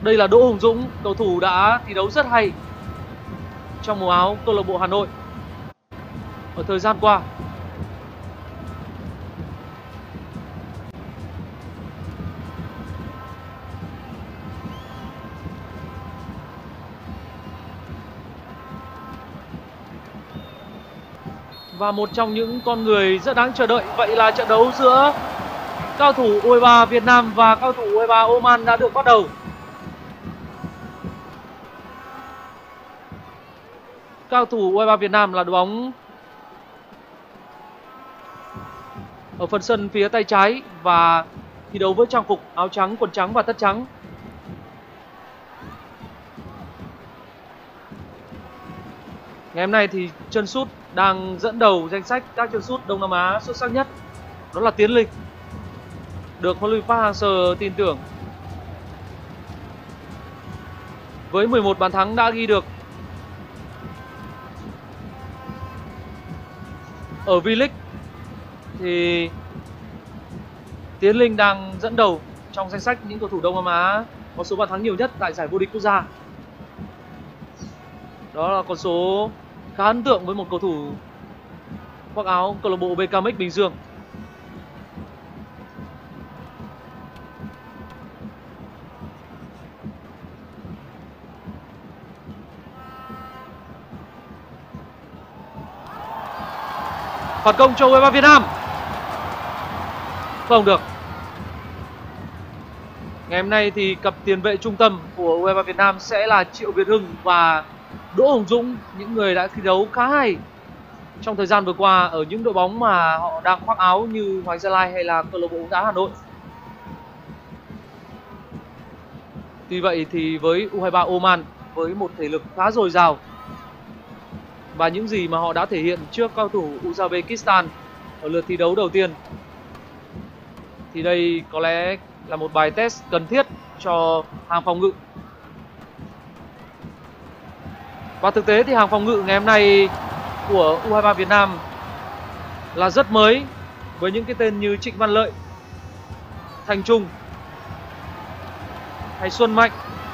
Đây là Đỗ Hùng Dũng, cầu thủ đã thi đấu rất hay trong màu áo câu lạc bộ Hà Nội ở thời gian qua. Và một trong những con người rất đáng chờ đợi, vậy là trận đấu giữa cao thủ U23 Việt Nam và cao thủ U23 Oman đã được bắt đầu. Cao thủ U23 Việt Nam là đội bóng ở phần sân phía tay trái và thi đấu với trang phục áo trắng, quần trắng và tất trắng. Ngày hôm nay thì chân sút đang dẫn đầu danh sách các chân sút Đông Nam Á xuất sắc nhất, đó là Tiến Linh, được huấn luyện viên Park Hang-seo tin tưởng. Với 11 bàn thắng đã ghi được ở V-League thì Tiến Linh đang dẫn đầu trong danh sách những cầu thủ Đông Nam Á có số bàn thắng nhiều nhất tại giải vô địch quốc gia. Đó là con số khá ấn tượng với một cầu thủ khoác áo câu lạc bộ BKMX Bình Dương. Phản công cho U23 Việt Nam. Không được. Ngày hôm nay thì cặp tiền vệ trung tâm của U23 Việt Nam sẽ là Triệu Việt Hưng và Đỗ Hùng Dũng, những người đã thi đấu khá hay trong thời gian vừa qua ở những đội bóng mà họ đang khoác áo như Hoàng Gia Lai hay là câu lạc bộ bóng đá Hà Nội. Tuy vậy thì với U23 Oman với một thể lực khá dồi dào và những gì mà họ đã thể hiện trước cao thủ Uzbekistan ở lượt thi đấu đầu tiên thì đây có lẽ là một bài test cần thiết cho hàng phòng ngự. Và thực tế thì hàng phòng ngự ngày hôm nay của U23 Việt Nam là rất mới, với những cái tên như Trịnh Văn Lợi, Thành Trung hay Xuân Mạnh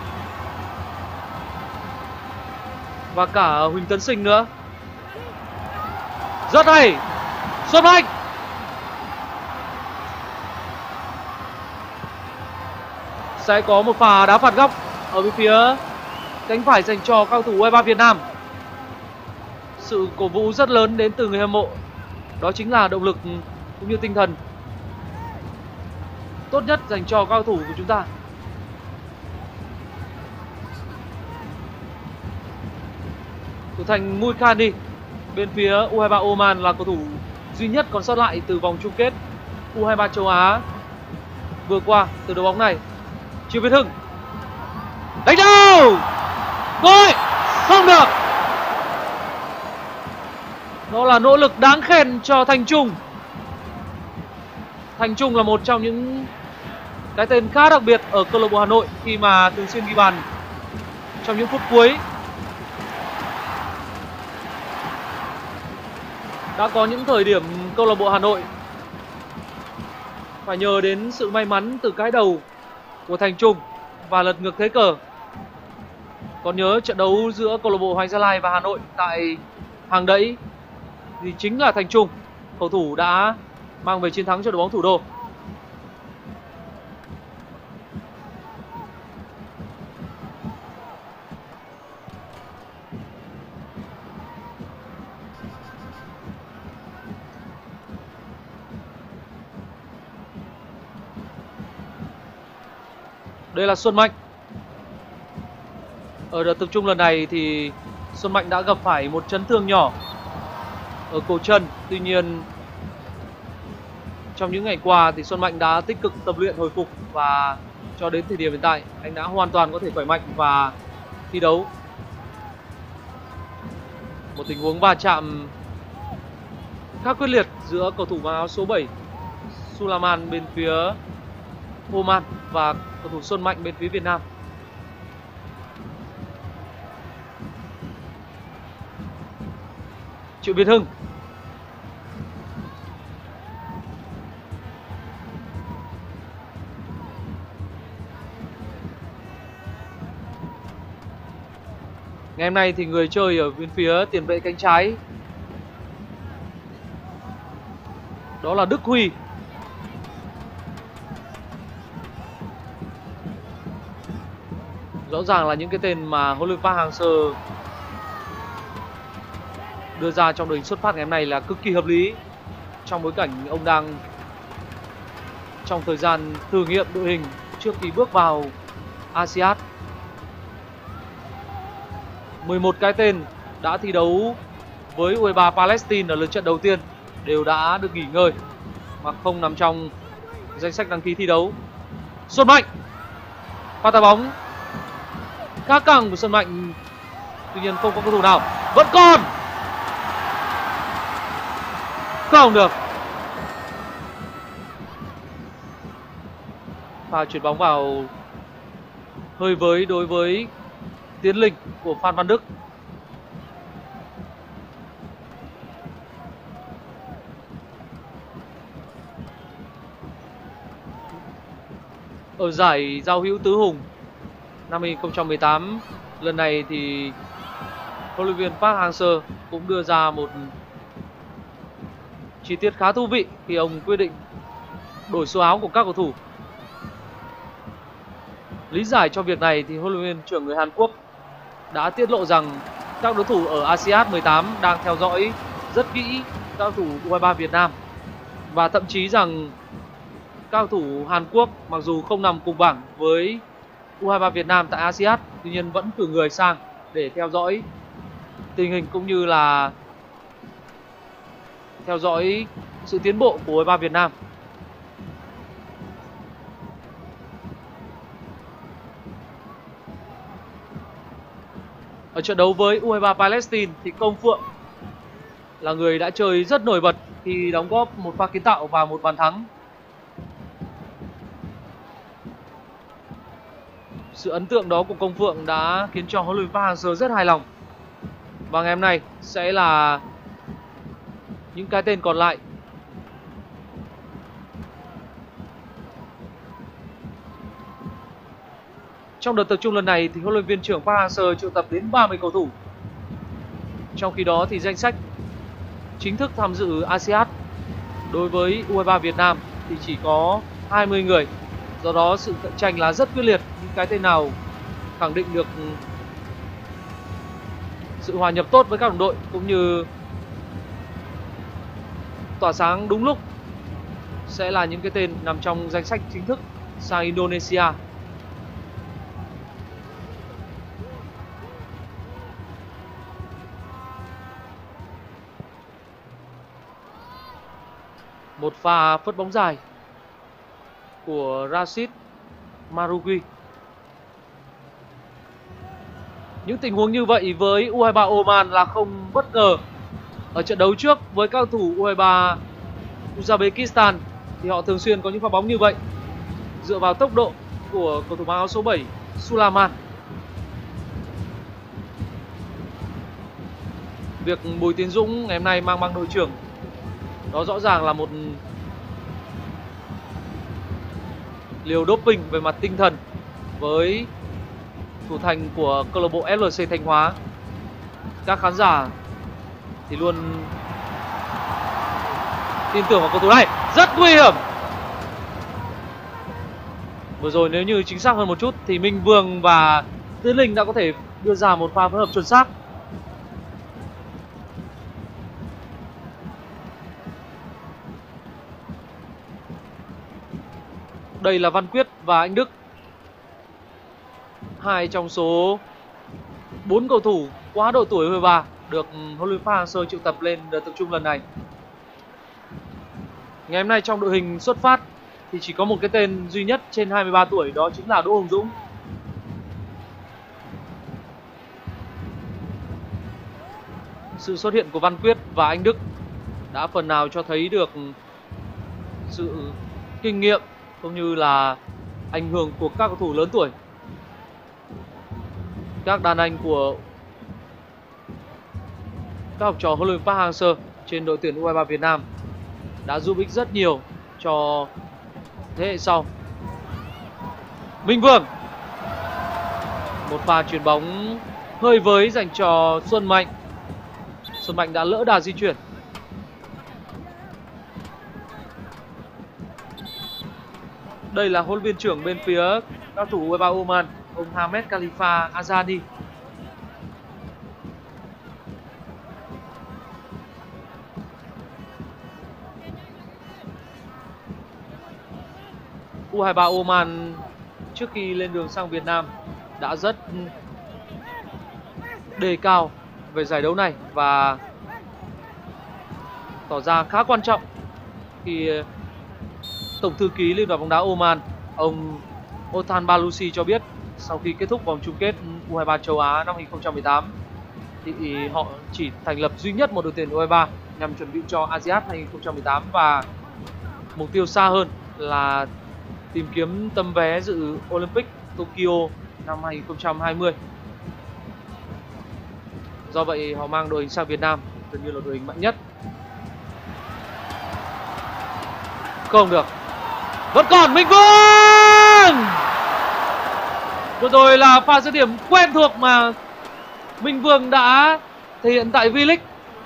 và cả Huỳnh Tấn Sinh nữa. Rất hay, Xuân Mạnh. Sẽ có một pha đá phạt góc ở bên phía cánh phải dành cho cao thủ U23 Việt Nam. Sự cổ vũ rất lớn đến từ người hâm mộ. Đó chính là động lực cũng như tinh thần tốt nhất dành cho cao thủ của chúng ta. Thủ thành Muikani bên phía U23 Oman là cầu thủ duy nhất còn sót lại từ vòng chung kết U23 châu Á vừa qua từ đội bóng này. Triệu Việt Hưng đánh đầu, gol không được. Đó là nỗ lực đáng khen cho Thành Trung. Thành Trung là một trong những cái tên khá đặc biệt ở câu lạc bộ Hà Nội khi mà thường xuyên ghi bàn trong những phút cuối. Đã có những thời điểm câu lạc bộ Hà Nội phải nhờ đến sự may mắn từ cái đầu của Thành Trung và lật ngược thế cờ. Còn nhớ trận đấu giữa câu lạc bộ Hoàng Gia Lai và Hà Nội tại Hàng Đẫy thì chính là Thành Trung, cầu thủ đã mang về chiến thắng cho đội bóng thủ đô. Đây là Xuân Mạnh. Ở đợt tập trung lần này thì Xuân Mạnh đã gặp phải một chấn thương nhỏ ở cổ chân. Tuy nhiên trong những ngày qua thì Xuân Mạnh đã tích cực tập luyện hồi phục và cho đến thời điểm hiện tại anh đã hoàn toàn có thể khỏe mạnh và thi đấu. Một tình huống va chạm khá quyết liệt giữa cầu thủ mặc áo số 7 Sulaiman bên phía Oman và cầu thủ Xuân Mạnh bên phía Việt Nam. Triệu Việt Hưng. Ngày hôm nay thì người chơi ở bên phía tiền vệ cánh trái đó là Đức Huy. Rõ ràng là những cái tên mà huấn luyện viên Park Hang-seo đưa ra trong đội hình xuất phát ngày hôm nay là cực kỳ hợp lý, trong bối cảnh ông đang trong thời gian thử nghiệm đội hình trước khi bước vào ASEAN. 11 cái tên đã thi đấu với U23 Palestine ở lượt trận đầu tiên đều đã được nghỉ ngơi mà không nằm trong danh sách đăng ký thi đấu. Xuân Mạnh, pha tạt bóng khá căng của Xuân Mạnh, tuy nhiên không có cầu thủ nào. Vẫn còn không được. Pha chuyển bóng vào hơi với đối với Tiến Linh của Phan Văn Đức. Ở giải giao hữu tứ hùng năm 2018, lần này thì huấn luyện viên Park Hang-seo cũng đưa ra một chi tiết khá thú vị khi ông quyết định đổi số áo của các cầu thủ. Lý giải cho việc này thì huấn luyện viên trưởng người Hàn Quốc đã tiết lộ rằng các đối thủ ở ASEAN 18 đang theo dõi rất kỹ các cầu thủ U23 Việt Nam, và thậm chí rằng các cầu thủ Hàn Quốc mặc dù không nằm cùng bảng với U23 Việt Nam tại ASEAN, tuy nhiên vẫn cử người sang để theo dõi tình hình cũng như là theo dõi sự tiến bộ của U23 Việt Nam. Ở trận đấu với U23 Palestine thì Công Phượng là người đã chơi rất nổi bật khi đóng góp một pha kiến tạo và một bàn thắng. Sự ấn tượng đó của Công Phượng đã khiến cho huấn luyện viên Park Hang-seo rất hài lòng. Và ngày hôm nay sẽ là những cái tên còn lại. Trong đợt tập trung lần này thì huấn luyện viên trưởng Park Hang-seo triệu tập đến 30 cầu thủ. Trong khi đó thì danh sách chính thức tham dự ASEAN đối với U23 Việt Nam thì chỉ có 20 người. Do đó sự cạnh tranh là rất quyết liệt. Những cái tên nào khẳng định được sự hòa nhập tốt với các đồng đội cũng như tỏa sáng đúng lúc sẽ là những cái tên nằm trong danh sách chính thức sang Indonesia. Một pha phất bóng dài của Rashid Marugi. Những tình huống như vậy với U23 Oman là không bất ngờ. Ở trận đấu trước với các cầu thủ U23 Uzbekistan thì họ thường xuyên có những pha bóng như vậy dựa vào tốc độ của cầu thủ mang áo số 7 Sulaiman. Việc Bùi Tiến Dũng ngày hôm nay mang băng đội trưởng đó rõ ràng là một liều doping về mặt tinh thần với thủ thành của câu lạc bộ FLC Thanh Hóa. Các khán giả thì luôn tin tưởng vào cầu thủ này, rất nguy hiểm. Vừa rồi nếu như chính xác hơn một chút thì Minh Vương và Tiến Linh đã có thể đưa ra một pha phối hợp chuẩn xác. Đây là Văn Quyết và Anh Đức, hai trong số 4 cầu thủ quá độ tuổi U23 được huấn luyện viên Park Hang-seo triệu tập lên đợt tập trung lần này. Ngày hôm nay trong đội hình xuất phát thì chỉ có một cái tên duy nhất trên 23 tuổi, đó chính là Đỗ Hùng Dũng. Sự xuất hiện của Văn Quyết và Anh Đức đã phần nào cho thấy được sự kinh nghiệm cũng như là ảnh hưởng của các cầu thủ lớn tuổi. Các đàn anh của các học trò huấn luyện viên Park Hang-seo trên đội tuyển U23 Việt Nam đã giúp ích rất nhiều cho thế hệ sau. Minh Vương, một pha chuyền bóng hơi với dành cho Xuân Mạnh. Xuân Mạnh đã lỡ đà di chuyển. Đây là huấn luyện viên trưởng bên phía các thủ U23 Oman, ông Hamed Khalifa Azani. U23 Oman trước khi lên đường sang Việt Nam đã rất đề cao về giải đấu này và tỏ ra khá quan trọng khi Tổng thư ký Liên đoàn bóng đá Oman, ông Othan Balusi cho biết sau khi kết thúc vòng chung kết U23 châu Á năm 2018 thì họ chỉ thành lập duy nhất một đội tuyển U23 nhằm chuẩn bị cho ASEAN 2018 và mục tiêu xa hơn là tìm kiếm tấm vé dự Olympic Tokyo năm 2020. Do vậy họ mang đội hình sang Việt Nam, gần như là đội hình mạnh nhất. Không được. Vẫn còn Minh Vương. Vừa rồi là pha dứt điểm quen thuộc mà Minh Vương đã thể hiện tại V-League.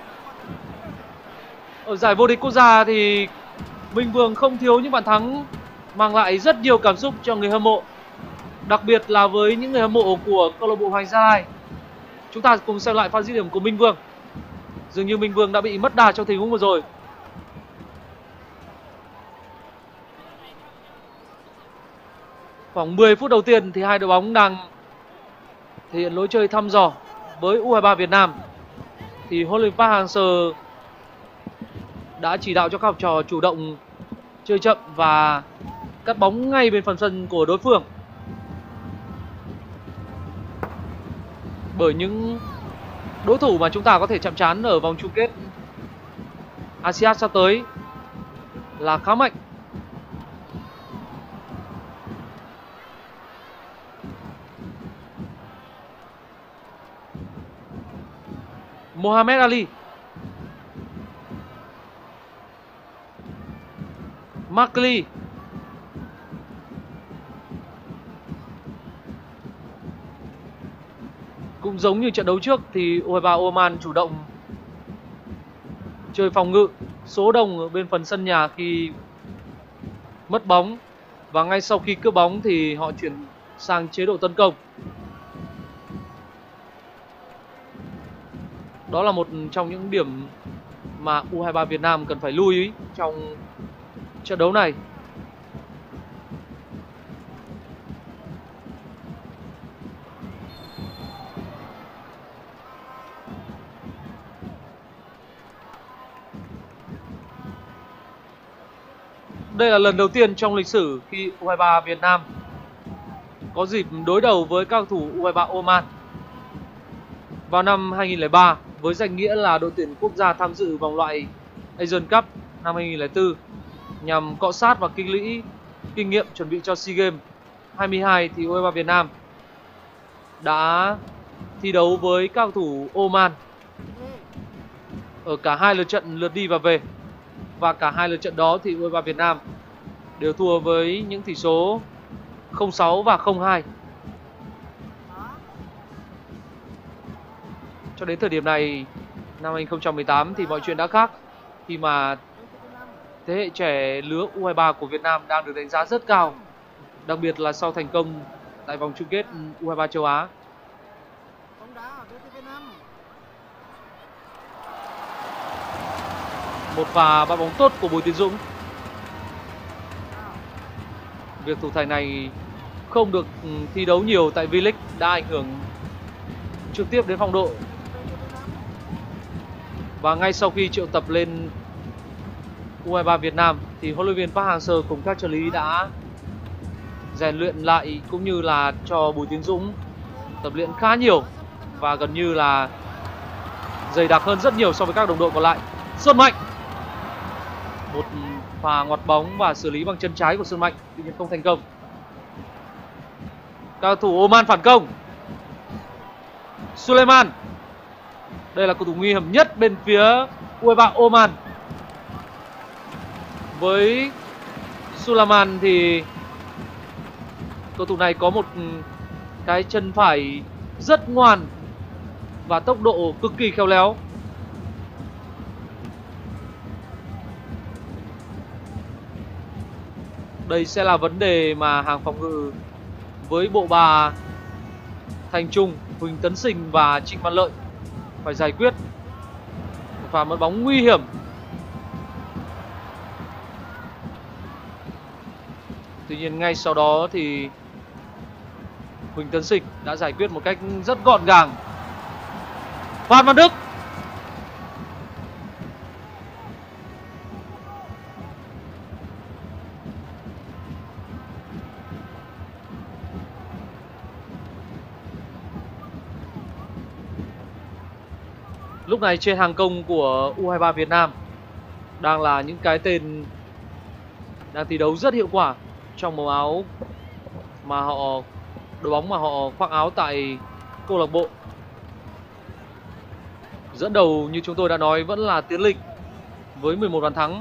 Ở giải vô địch quốc gia thì Minh Vương không thiếu những bàn thắng mang lại rất nhiều cảm xúc cho người hâm mộ, đặc biệt là với những người hâm mộ của câu lạc bộ Hoàng Gia Lai. Chúng ta cùng xem lại pha dứt điểm của Minh Vương. Dường như Minh Vương đã bị mất đà trong tình huống vừa rồi. Khoảng 10 phút đầu tiên thì hai đội bóng đang thể hiện lối chơi thăm dò. Với U23 Việt Nam thì huấn luyện viên Park Hang-seo đã chỉ đạo cho các học trò chủ động chơi chậm và cắt bóng ngay bên phần sân của đối phương. Bởi những đối thủ mà chúng ta có thể chạm trán ở vòng chung kết ASEAN sắp tới là khá mạnh. Mohamed Ali, Markley, cũng giống như trận đấu trước thì U23 Oman chủ động chơi phòng ngự, số đông ở bên phần sân nhà khi mất bóng, và ngay sau khi cướp bóng thì họ chuyển sang chế độ tấn công. Đó là một trong những điểm mà U23 Việt Nam cần phải lưu ý trong trận đấu này. Đây là lần đầu tiên trong lịch sử khi U23 Việt Nam có dịp đối đầu với các cầu thủ U23 Oman. Vào năm 2003 với danh nghĩa là đội tuyển quốc gia tham dự vòng loại Asian Cup năm 2004 nhằm cọ sát và kinh lũy kinh nghiệm chuẩn bị cho SEA Games 22 thì U23 Việt Nam đã thi đấu với các cầu thủ Oman ở cả hai lượt trận lượt đi và về, và cả hai lượt trận đó thì U23 Việt Nam đều thua với những tỷ số 0-6 và 0-2. Cho đến thời điểm này năm 2018 thì mọi chuyện đã khác, khi mà thế hệ trẻ lứa U23 của Việt Nam đang được đánh giá rất cao, đặc biệt là sau thành công tại vòng chung kết U23 châu Á. Một pha bắt bóng tốt của Bùi Tiến Dũng. Việc thủ thành này không được thi đấu nhiều tại V-League đã ảnh hưởng trực tiếp đến phong độ. Và ngay sau khi triệu tập lên U23 Việt Nam thì huấn luyện viên Park Hang-seo cùng các trợ lý đã rèn luyện lại cũng như là cho Bùi Tiến Dũng tập luyện khá nhiều và gần như là dày đặc hơn rất nhiều so với các đồng đội còn lại. Xuân Mạnh, một pha ngoặt bóng và xử lý bằng chân trái của Xuân Mạnh, tuy nhiên không thành công. Các cầu thủ Oman phản công. Suleiman, đây là cầu thủ nguy hiểm nhất bên phía U23 Oman. Với Suleiman thì cầu thủ này có một cái chân phải rất ngoan và tốc độ cực kỳ khéo léo. Đây sẽ là vấn đề mà hàng phòng ngự với bộ ba Thành Trung, Huỳnh Tấn Sinh và Trịnh Văn Lợi phải giải quyết. Pha mất bóng nguy hiểm. Tuy nhiên ngay sau đó thì Huỳnh Tấn Sinh đã giải quyết một cách rất gọn gàng. Phan Văn Đức. Lúc này trên hàng công của U23 Việt Nam đang là những cái tên đang thi đấu rất hiệu quả trong màu áo mà đội bóng mà họ khoác áo tại câu lạc bộ. Dẫn đầu như chúng tôi đã nói vẫn là Tiến Linh với 11 bàn thắng.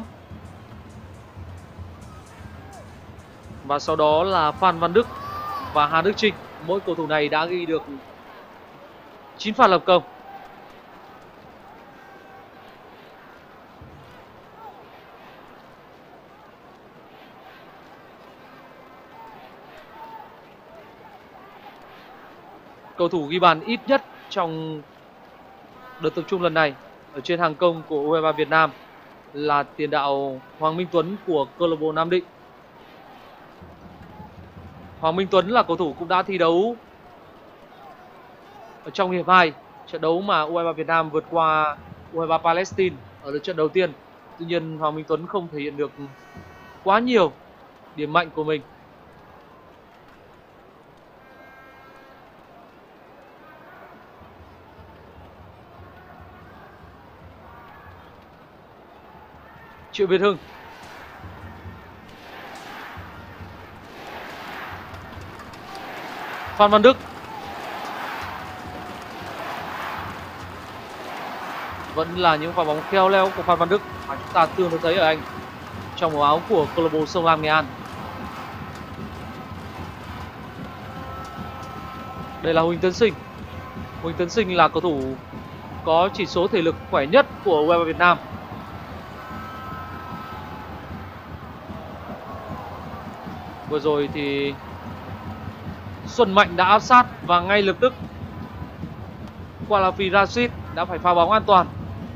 Và sau đó là Phan Văn Đức và Hà Đức Chinh. Mỗi cầu thủ này đã ghi được 9 pha lập công. Cầu thủ ghi bàn ít nhất trong đợt tập trung lần này ở trên hàng công của U23 Việt Nam là tiền đạo Hoàng Minh Tuấn của câu lạc bộ Nam Định. Hoàng Minh Tuấn là cầu thủ cũng đã thi đấu ở trong hiệp 2, trận đấu mà U23 Việt Nam vượt qua U23 Palestine ở lượt trận đầu tiên. Tuy nhiên Hoàng Minh Tuấn không thể hiện được quá nhiều điểm mạnh của mình. Triệu Việt Hưng. Phan Văn Đức. Vẫn là những pha bóng khéo léo của Phan Văn Đức mà chúng ta thường thấy ở anh trong màu áo của câu lạc bộ Sông Lam Nghệ An. Đây là Huỳnh Tấn Sinh. Huỳnh Tấn Sinh là cầu thủ có chỉ số thể lực khỏe nhất của U23 Việt Nam. Vừa rồi thì Xuân Mạnh đã áp sát và ngay lập tức Qualafi Rashid đã phải phá bóng an toàn.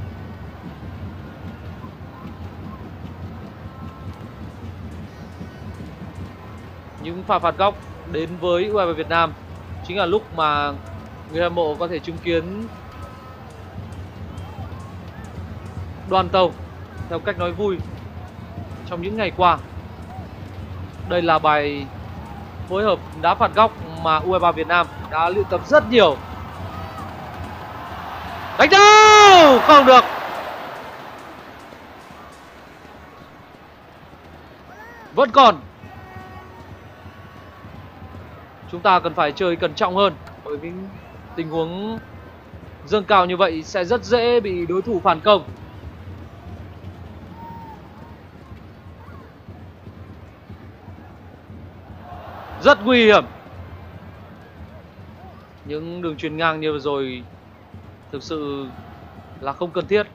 Những pha phạt góc đến với U23 Việt Nam chính là lúc mà người hâm mộ có thể chứng kiến đoàn tàu theo cách nói vui trong những ngày qua. Đây là bài phối hợp đá phạt góc mà U23 Việt Nam đã luyện tập rất nhiều. Đánh đâu không được. Vẫn còn. Chúng ta cần phải chơi cẩn trọng hơn, bởi vì tình huống dâng cao như vậy sẽ rất dễ bị đối thủ phản công. Rất nguy hiểm. Những đường chuyền ngang như vừa rồi thực sự là không cần thiết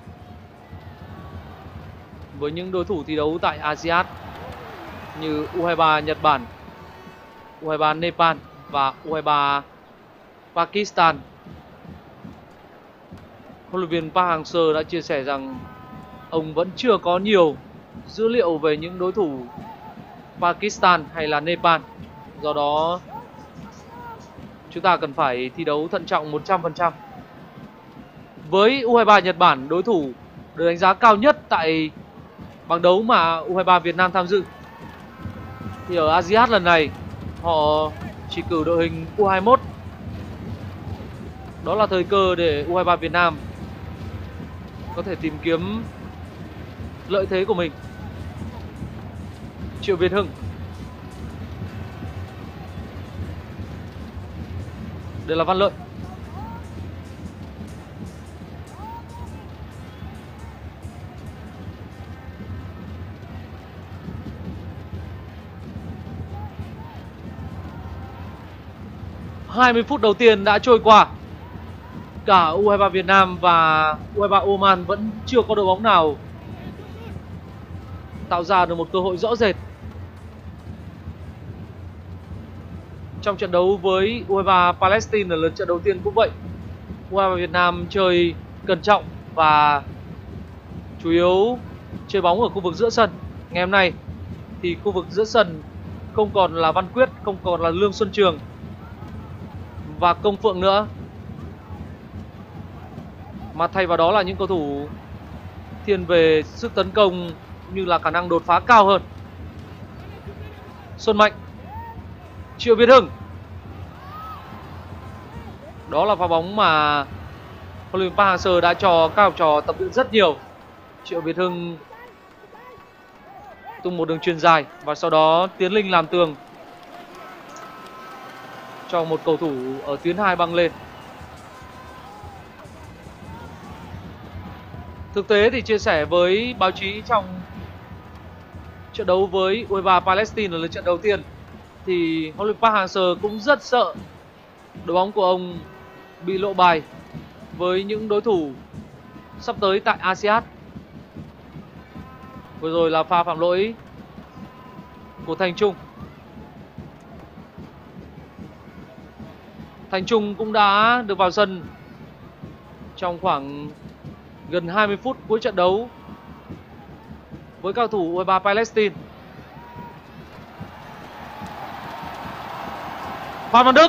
với những đối thủ thi đấu tại ASEAN như U23 Nhật Bản, U23 Nepal và U23 Pakistan. Huấn luyện viên Park Hang-seo đã chia sẻ rằng ông vẫn chưa có nhiều dữ liệu về những đối thủ Pakistan hay là Nepal. Do đó chúng ta cần phải thi đấu thận trọng 100%. Với U23 Nhật Bản, đối thủ được đánh giá cao nhất tại bảng đấu mà U23 Việt Nam tham dự, thì ở ASEAN lần này họ chỉ cử đội hình U21. Đó là thời cơ để U23 Việt Nam có thể tìm kiếm lợi thế của mình. Triệu Việt Hưng. Đây là Văn Lợi. Hai mươi phút đầu tiên đã trôi qua. cả U23 Việt Nam và U23 Oman vẫn chưa có đội bóng nào tạo ra được một cơ hội rõ rệt. Trong trận đấu với U23 Palestine ở lượt trận đầu tiên cũng vậy. U23 Việt Nam chơi cẩn trọng và chủ yếu chơi bóng ở khu vực giữa sân. Ngày hôm nay thì khu vực giữa sân không còn là Văn Quyết, không còn là Lương Xuân Trường và Công Phượng nữa, mà thay vào đó là những cầu thủ thiên về sức tấn công như là khả năng đột phá cao hơn. Xuân Mạnh, Triệu Việt Hưng. Đó là pha bóng mà huấn luyện viên Park Hang-seo đã cho các học trò tập luyện rất nhiều. Triệu Việt Hưng tung một đường chuyền dài và sau đó Tiến Linh làm tường cho một cầu thủ ở tuyến 2 băng lên. Thực tế thì chia sẻ với báo chí trong trận đấu với U23 Palestine là trận đầu tiên thì huấn luyện viên Park Hang-seo cũng rất sợ đội bóng của ông bị lộ bài với những đối thủ sắp tới tại ASEAN. Vừa rồi là pha phạm lỗi của Thành Trung. Thành Trung cũng đã được vào sân trong khoảng gần 20 phút cuối trận đấu với các cầu thủ U23 Palestine. Phan Văn Đức.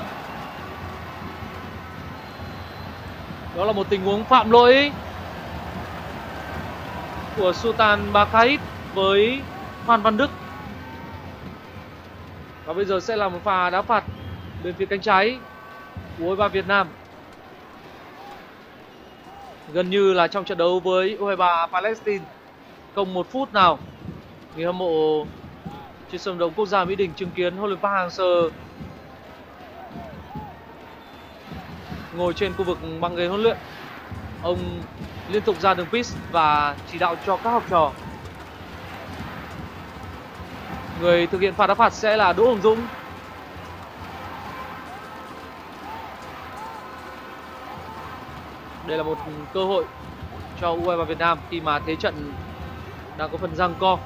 Đó là một tình huống phạm lỗi của Sultan Bakait với Phan Văn Đức. Và bây giờ sẽ là một pha đá phạt bên phía cánh trái của U23 Việt Nam. Gần như là trong trận đấu với U23 Palestine, không một phút nào người hâm mộ trên sân vận động quốc gia Mỹ Đình chứng kiến huấn luyện viên Park Hang-seo ngồi trên khu vực băng ghế huấn luyện. Ông liên tục ra đường pitch và chỉ đạo cho các học trò. Người thực hiện pha đá phạt sẽ là Đỗ Hùng Dũng. Đây là một cơ hội cho U23 Việt Nam khi mà thế trận đang có phần giằng co.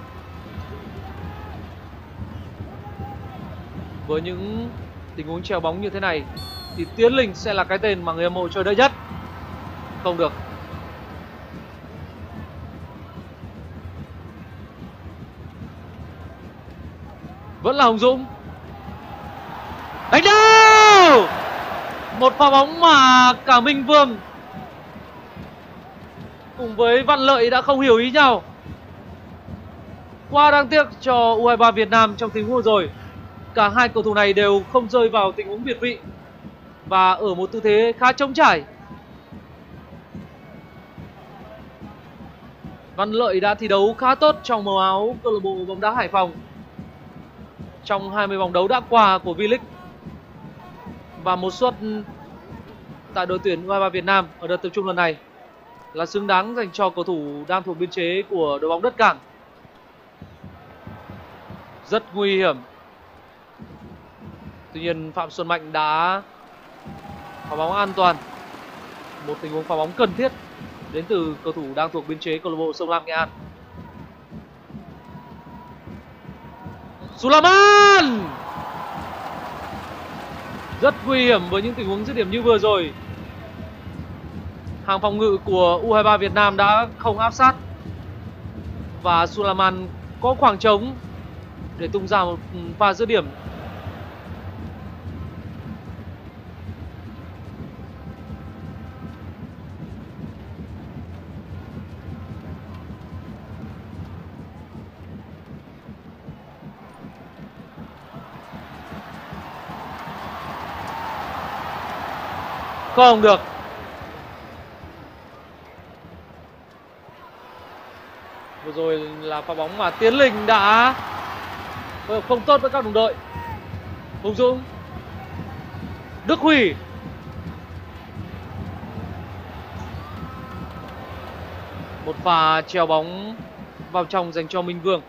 Với những tình huống treo bóng như thế này thì Tiến Linh sẽ là cái tên mà người hâm mộ chờ đợi nhất. Không được. Vẫn là Hùng Dũng. Đánh đâu! Một pha bóng mà cả Minh Vương cùng với Văn Lợi đã không hiểu ý nhau. Quá đáng tiếc cho U23 Việt Nam trong tình huống rồi. Cả hai cầu thủ này đều không rơi vào tình huống việt vị và ở một tư thế khá trống trải. Văn Lợi đã thi đấu khá tốt trong màu áo câu lạc bộ bóng đá Hải Phòng trong 20 vòng đấu đã qua của V-League và một suất tại đội tuyển U23 Việt Nam ở đợt tập trung lần này là xứng đáng dành cho cầu thủ đang thuộc biên chế của đội bóng Đất Cảng. Rất nguy hiểm. Tuy nhiên Phạm Xuân Mạnh đã phá bóng an toàn. Một tình huống phá bóng cần thiết đến từ cầu thủ đang thuộc biên chế câu lạc bộ Sông Lam Nghệ An. Sulaiman! Rất nguy hiểm với những tình huống dứt điểm như vừa rồi. Hàng phòng ngự của U23 Việt Nam đã không áp sát và Sulaiman có khoảng trống để tung ra một pha dứt điểm. Không được. Vừa rồi là pha bóng mà Tiến Linh đã không tốt với các đồng đội. Hùng Dũng, Đức Huy. Một pha treo bóng vào trong dành cho Minh Vương.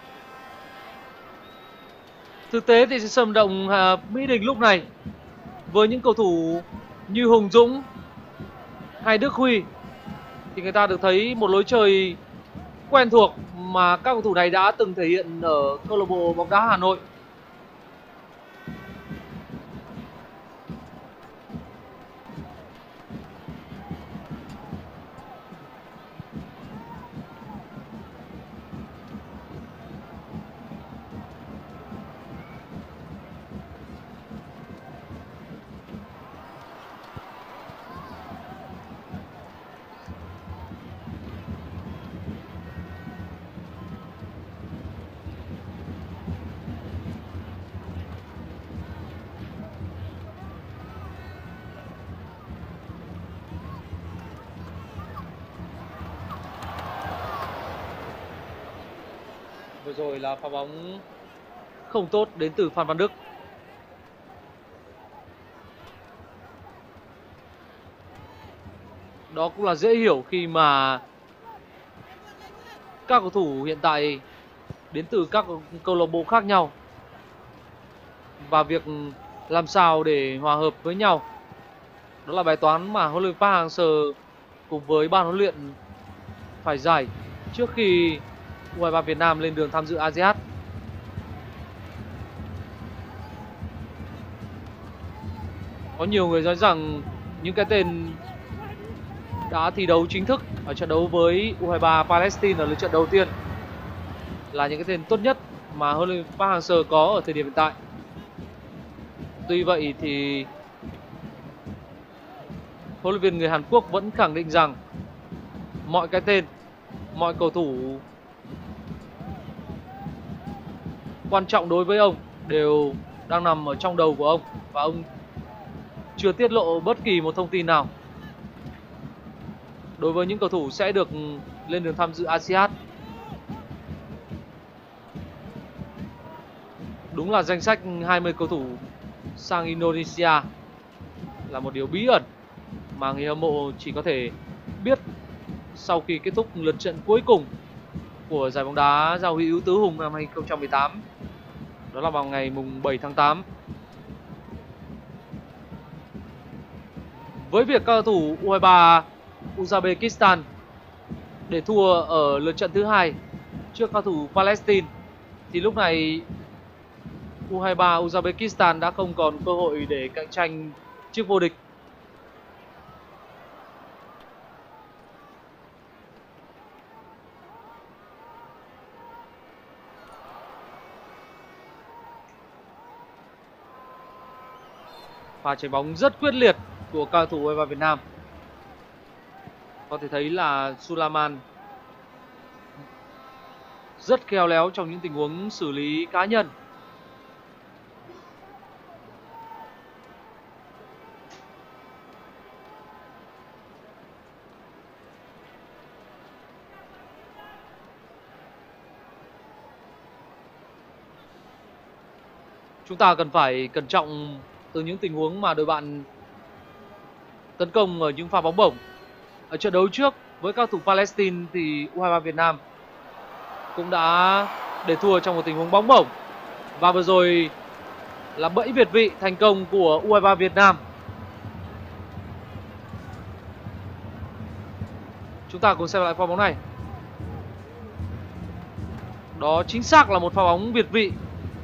Thực tế thì sân vận động Mỹ Đình lúc này với những cầu thủ như Hùng Dũng hay Đức Huy thì người ta được thấy một lối chơi quen thuộc mà các cầu thủ này đã từng thể hiện ở câu lạc bộ bóng đá Hà Nội. Vừa rồi là pha bóng không tốt đến từ Phan Văn Đức. Đó cũng là dễ hiểu khi mà các cầu thủ hiện tại đến từ các câu lạc bộ khác nhau và việc làm sao để hòa hợp với nhau đó là bài toán mà huấn luyện viên Park Hang-seo cùng với ban huấn luyện phải giải trước khi U23 Việt Nam lên đường tham dự ASEAN. Có nhiều người nói rằng những cái tên đã thi đấu chính thức ở trận đấu với U23 Palestine ở lượt trận đầu tiên là những cái tên tốt nhất mà huấn luyện viên Park Hang-seo có ở thời điểm hiện tại. Tuy vậy thì huấn luyện viên người Hàn Quốc vẫn khẳng định rằng mọi cái tên, mọi cầu thủ quan trọng đối với ông đều đang nằm ở trong đầu của ông và ông chưa tiết lộ bất kỳ một thông tin nào đối với những cầu thủ sẽ được lên đường tham dự ASEAN. Đúng là danh sách 20 cầu thủ sang Indonesia là một điều bí ẩn mà người hâm mộ chỉ có thể biết sau khi kết thúc lượt trận cuối cùng của giải bóng đá giao hữu tứ hùng năm 2018. Đó là vào ngày mùng 7 tháng 8. Với việc các cầu thủ U23 Uzbekistan để thua ở lượt trận thứ hai trước các cầu thủ Palestine thì lúc này U23 Uzbekistan đã không còn cơ hội để cạnh tranh chức vô địch. Pha chuyền bóng rất quyết liệt của cầu thủ U23 Việt Nam. Có thể thấy là Sulaiman rất khéo léo trong những tình huống xử lý cá nhân. Chúng ta cần phải cẩn trọng từ những tình huống mà đội bạn tấn công ở những pha bóng bổng. Ở trận đấu trước với các thủ Palestine thì U23 Việt Nam cũng đã để thua trong một tình huống bóng bổng. Và vừa rồi là bẫy việt vị thành công của U23 Việt Nam. Chúng ta cùng xem lại pha bóng này. Đó chính xác là một pha bóng việt vị.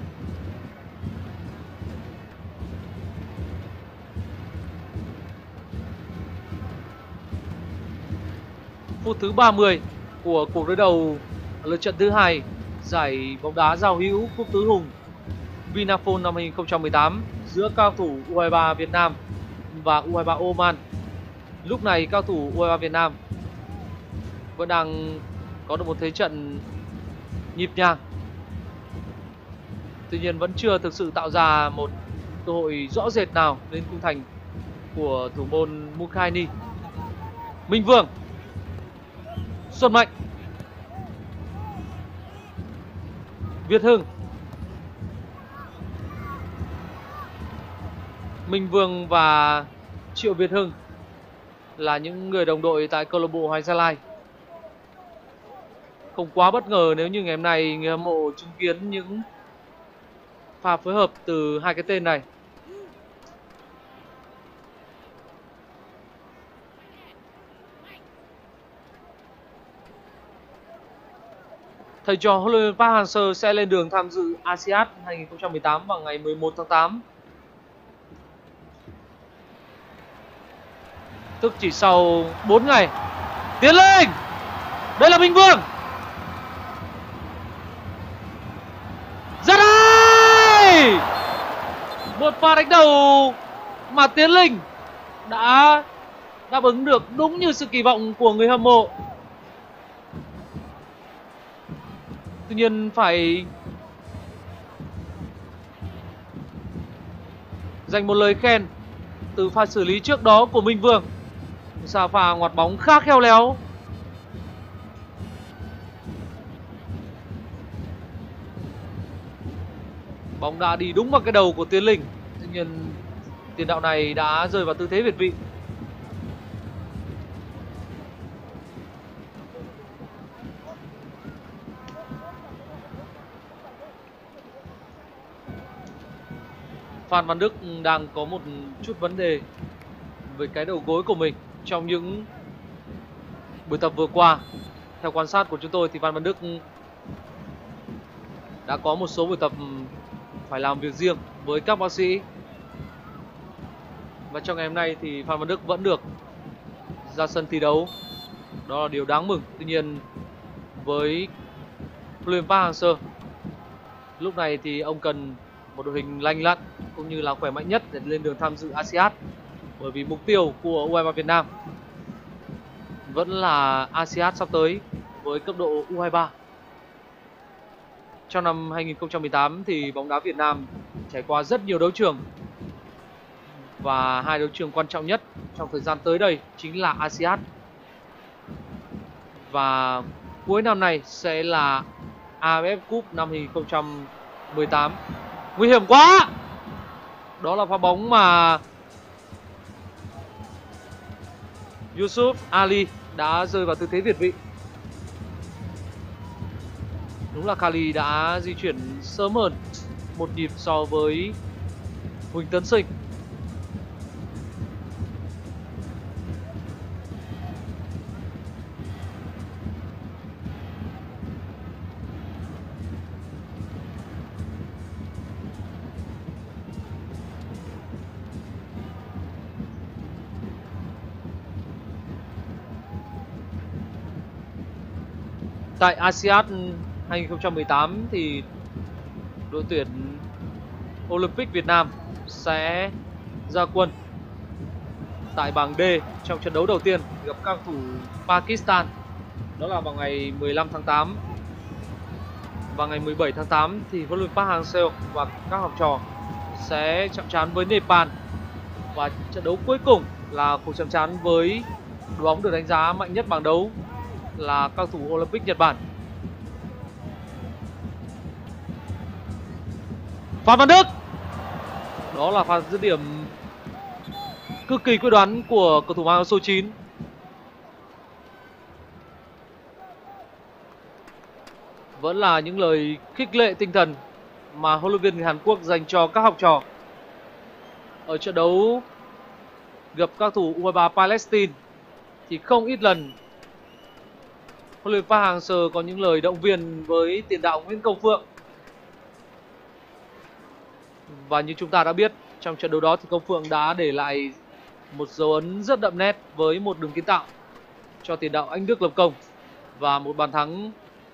Phút thứ 30 của cuộc đối đầu lượt trận thứ hai giải bóng đá giao hữu cúp tứ hùng Vinaphone năm 2018 giữa cao thủ U23 Việt Nam và U23 Oman. Lúc này cao thủ U23 Việt Nam vẫn đang có được một thế trận nhịp nhàng. Tuy nhiên vẫn chưa thực sự tạo ra một cơ hội rõ rệt nào đến khung thành của thủ môn Mukhaini. Minh Vương, Xuân Mạnh, Việt Hưng. Minh Vương và Triệu Việt Hưng là những người đồng đội tại câu lạc bộ Hoàng Gia Lai. Không quá bất ngờ nếu như ngày hôm nay người hâm mộ chứng kiến những pha phối hợp từ hai cái tên này. thầy trò huấn luyện viên Park Hang-seo sẽ lên đường tham dự ASEAN 2018 vào ngày 11 tháng 8. Tức chỉ sau 4 ngày. Tiến lên! Đây là Minh Vương! Ra đây! Một pha đánh đầu mà Tiến Linh đã đáp ứng được đúng như sự kỳ vọng của người hâm mộ. Tuy nhiên phải dành một lời khen từ pha xử lý trước đó của Minh Vương. Sao pha ngoặt bóng khá khéo léo. Bóng đã đi đúng vào cái đầu của Tiến Linh. Tuy nhiên tiền đạo này đã rơi vào tư thế việt vị. Phan Văn Đức đang có một chút vấn đề với cái đầu gối của mình trong những buổi tập vừa qua. Theo quan sát của chúng tôi thì Phan Văn Đức đã có một số buổi tập phải làm việc riêng với các bác sĩ. Và trong ngày hôm nay thì Phan Văn Đức vẫn được ra sân thi đấu. Đó là điều đáng mừng. Tuy nhiên với huấn luyện viên Park Hang-seo, lúc này thì ông cần một đội hình lành lặn cũng như là khỏe mạnh nhất để lên đường tham dự ASEAN. Bởi vì mục tiêu của U23 Việt Nam vẫn là ASEAN sắp tới với cấp độ U23. Trong năm 2018 thì bóng đá Việt Nam trải qua rất nhiều đấu trường. Và hai đấu trường quan trọng nhất trong thời gian tới đây chính là ASEAN. Và cuối năm này sẽ là AFF Cup năm 2018. Nguy hiểm quá! Đó là pha bóng mà Yusuf Ali đã rơi vào tư thế việt vị. Đúng là Kali đã di chuyển sớm hơn một nhịp so với Huỳnh Tấn Sinh. Tại ASEAN 2018 thì đội tuyển Olympic Việt Nam sẽ ra quân tại bảng D trong trận đấu đầu tiên gặp các thủ Pakistan. Đó là vào ngày 15 tháng 8. Và ngày 17 tháng 8 thì huấn luyện viên Park Hang-seo và các học trò sẽ chạm trán với Nepal. Và trận đấu cuối cùng là cuộc chạm trán với đội bóng được đánh giá mạnh nhất bảng đấu là các thủ Olympic Nhật Bản. Phan Văn Đức. Đó là pha dứt điểm cực kỳ quyết đoán của cầu thủ mang áo số 9. Vẫn là những lời khích lệ tinh thần mà huấn luyện viên người Hàn Quốc dành cho các học trò. Ở trận đấu gặp các thủ U23 Palestine thì không ít lần huấn luyện viên Park Hang-seo có những lời động viên với tiền đạo Nguyễn Công Phượng. Và như chúng ta đã biết, trong trận đấu đó thì Công Phượng đã để lại một dấu ấn rất đậm nét với một đường kiến tạo cho tiền đạo Anh Đức lập công và một bàn thắng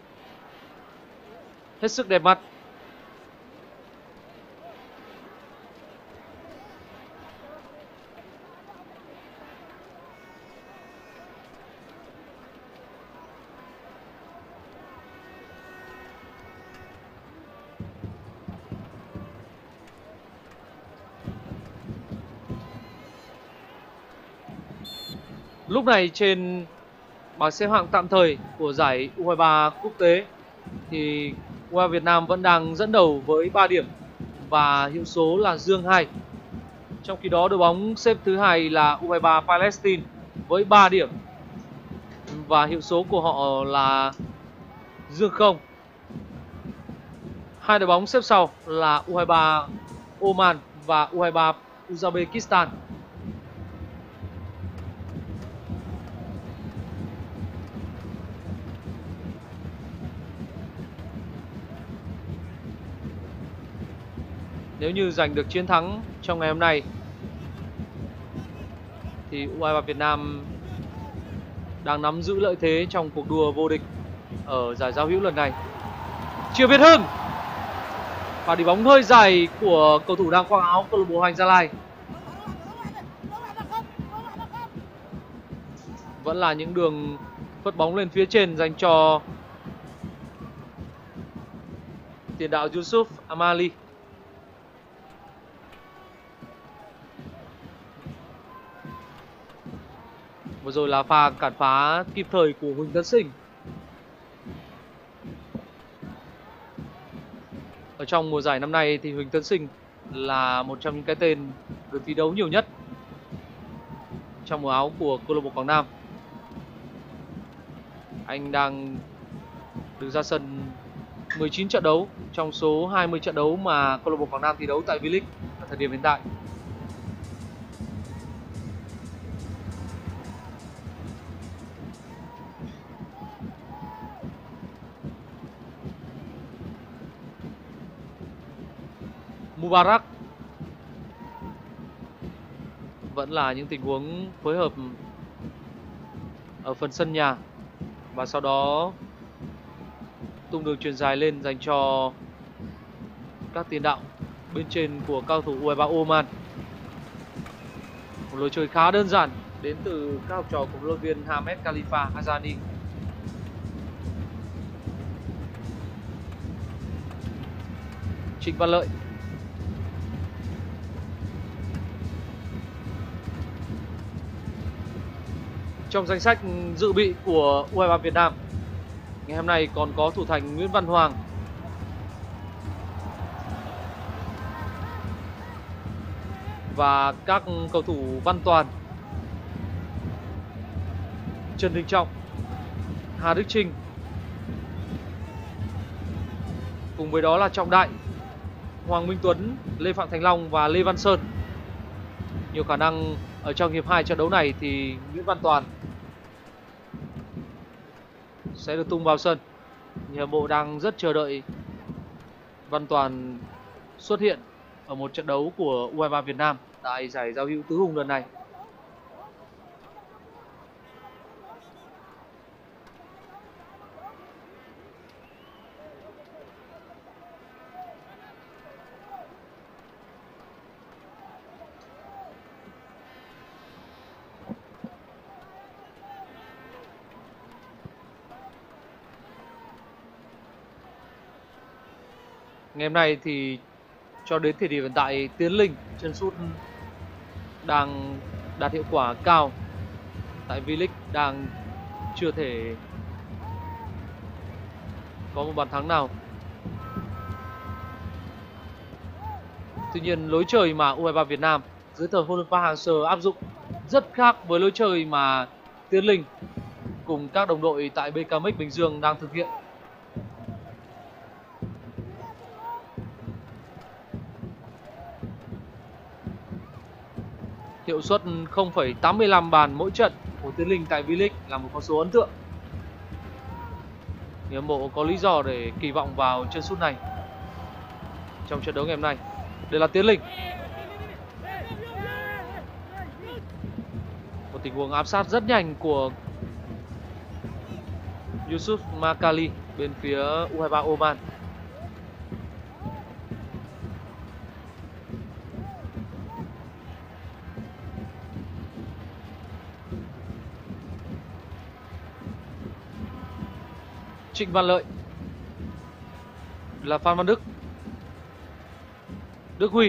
hết sức đẹp mắt. Lúc này trên bảng xếp hạng tạm thời của giải U23 quốc tế thì U23 Việt Nam vẫn đang dẫn đầu với 3 điểm và hiệu số là dương 2. Trong khi đó đội bóng xếp thứ hai là U23 Palestine với 3 điểm và hiệu số của họ là dương 0. Hai đội bóng xếp sau là U23 Oman và U23 Uzbekistan. Nếu như giành được chiến thắng trong ngày hôm nay thì U23 Việt Nam đang nắm giữ lợi thế trong cuộc đua vô địch ở giải giao hữu lần này. Triệu Việt Hưng, và đi bóng hơi dài của cầu thủ đang khoác áo câu lạc bộ Hoàng Anh Gia Lai. Vẫn là những đường phất bóng lên phía trên dành cho tiền đạo Yusuf Amali. Vừa rồi là pha cản phá kịp thời của Huỳnh Tấn Sinh. Ở trong mùa giải năm nay thì Huỳnh Tấn Sinh là một trong những cái tên được thi đấu nhiều nhất trong màu áo của câu lạc bộ Quảng Nam. Anh đang được ra sân 19 trận đấu trong số 20 trận đấu mà câu lạc bộ Quảng Nam thi đấu tại V-League ở thời điểm hiện tại. Mubarak, vẫn là những tình huống phối hợp ở phần sân nhà và sau đó tung đường chuyền dài lên dành cho các tiền đạo bên trên của cao thủ U23 Oman. Một lối chơi khá đơn giản đến từ các học trò của huấn luyện viên Hamed Khalifa Hazani. Trịnh Văn Lợi, trong danh sách dự bị của U23 Việt Nam ngày hôm nay còn có thủ thành Nguyễn Văn Hoàng, và các cầu thủ Văn Toàn, Trần Đình Trọng, Hà Đức Trinh, cùng với đó là Trọng Đại, Hoàng Minh Tuấn, Lê Phạm Thành Long và Lê Văn Sơn. Nhiều khả năng ở trong hiệp 2 trận đấu này thì Nguyễn Văn Toàn sẽ được tung vào sân. Nhà hâm mộ đang rất chờ đợi Văn Toàn xuất hiện ở một trận đấu của U23 Việt Nam tại giải giao hữu tứ hùng lần này. Ngày hôm nay thì cho đến thời điểm hiện tại, Tiến Linh chân sút đang đạt hiệu quả cao tại V-League, đang chưa thể có một bàn thắng nào. Tuy nhiên lối chơi mà U23 Việt Nam dưới thời huấn luyện viên Park Hang-seo áp dụng rất khác với lối chơi mà Tiến Linh cùng các đồng đội tại BKMX Bình Dương đang thực hiện. Hiệu suất 0,85 bàn mỗi trận của Tiến Linh tại V-League là một con số ấn tượng. Người hâm mộ có lý do để kỳ vọng vào chân sút này trong trận đấu ngày hôm nay. Đây là Tiến Linh. Một tình huống áp sát rất nhanh của Yusuf Makali bên phía U23 Oman. Trịnh Văn Lợi, là Phan Văn Đức, Đức Huy.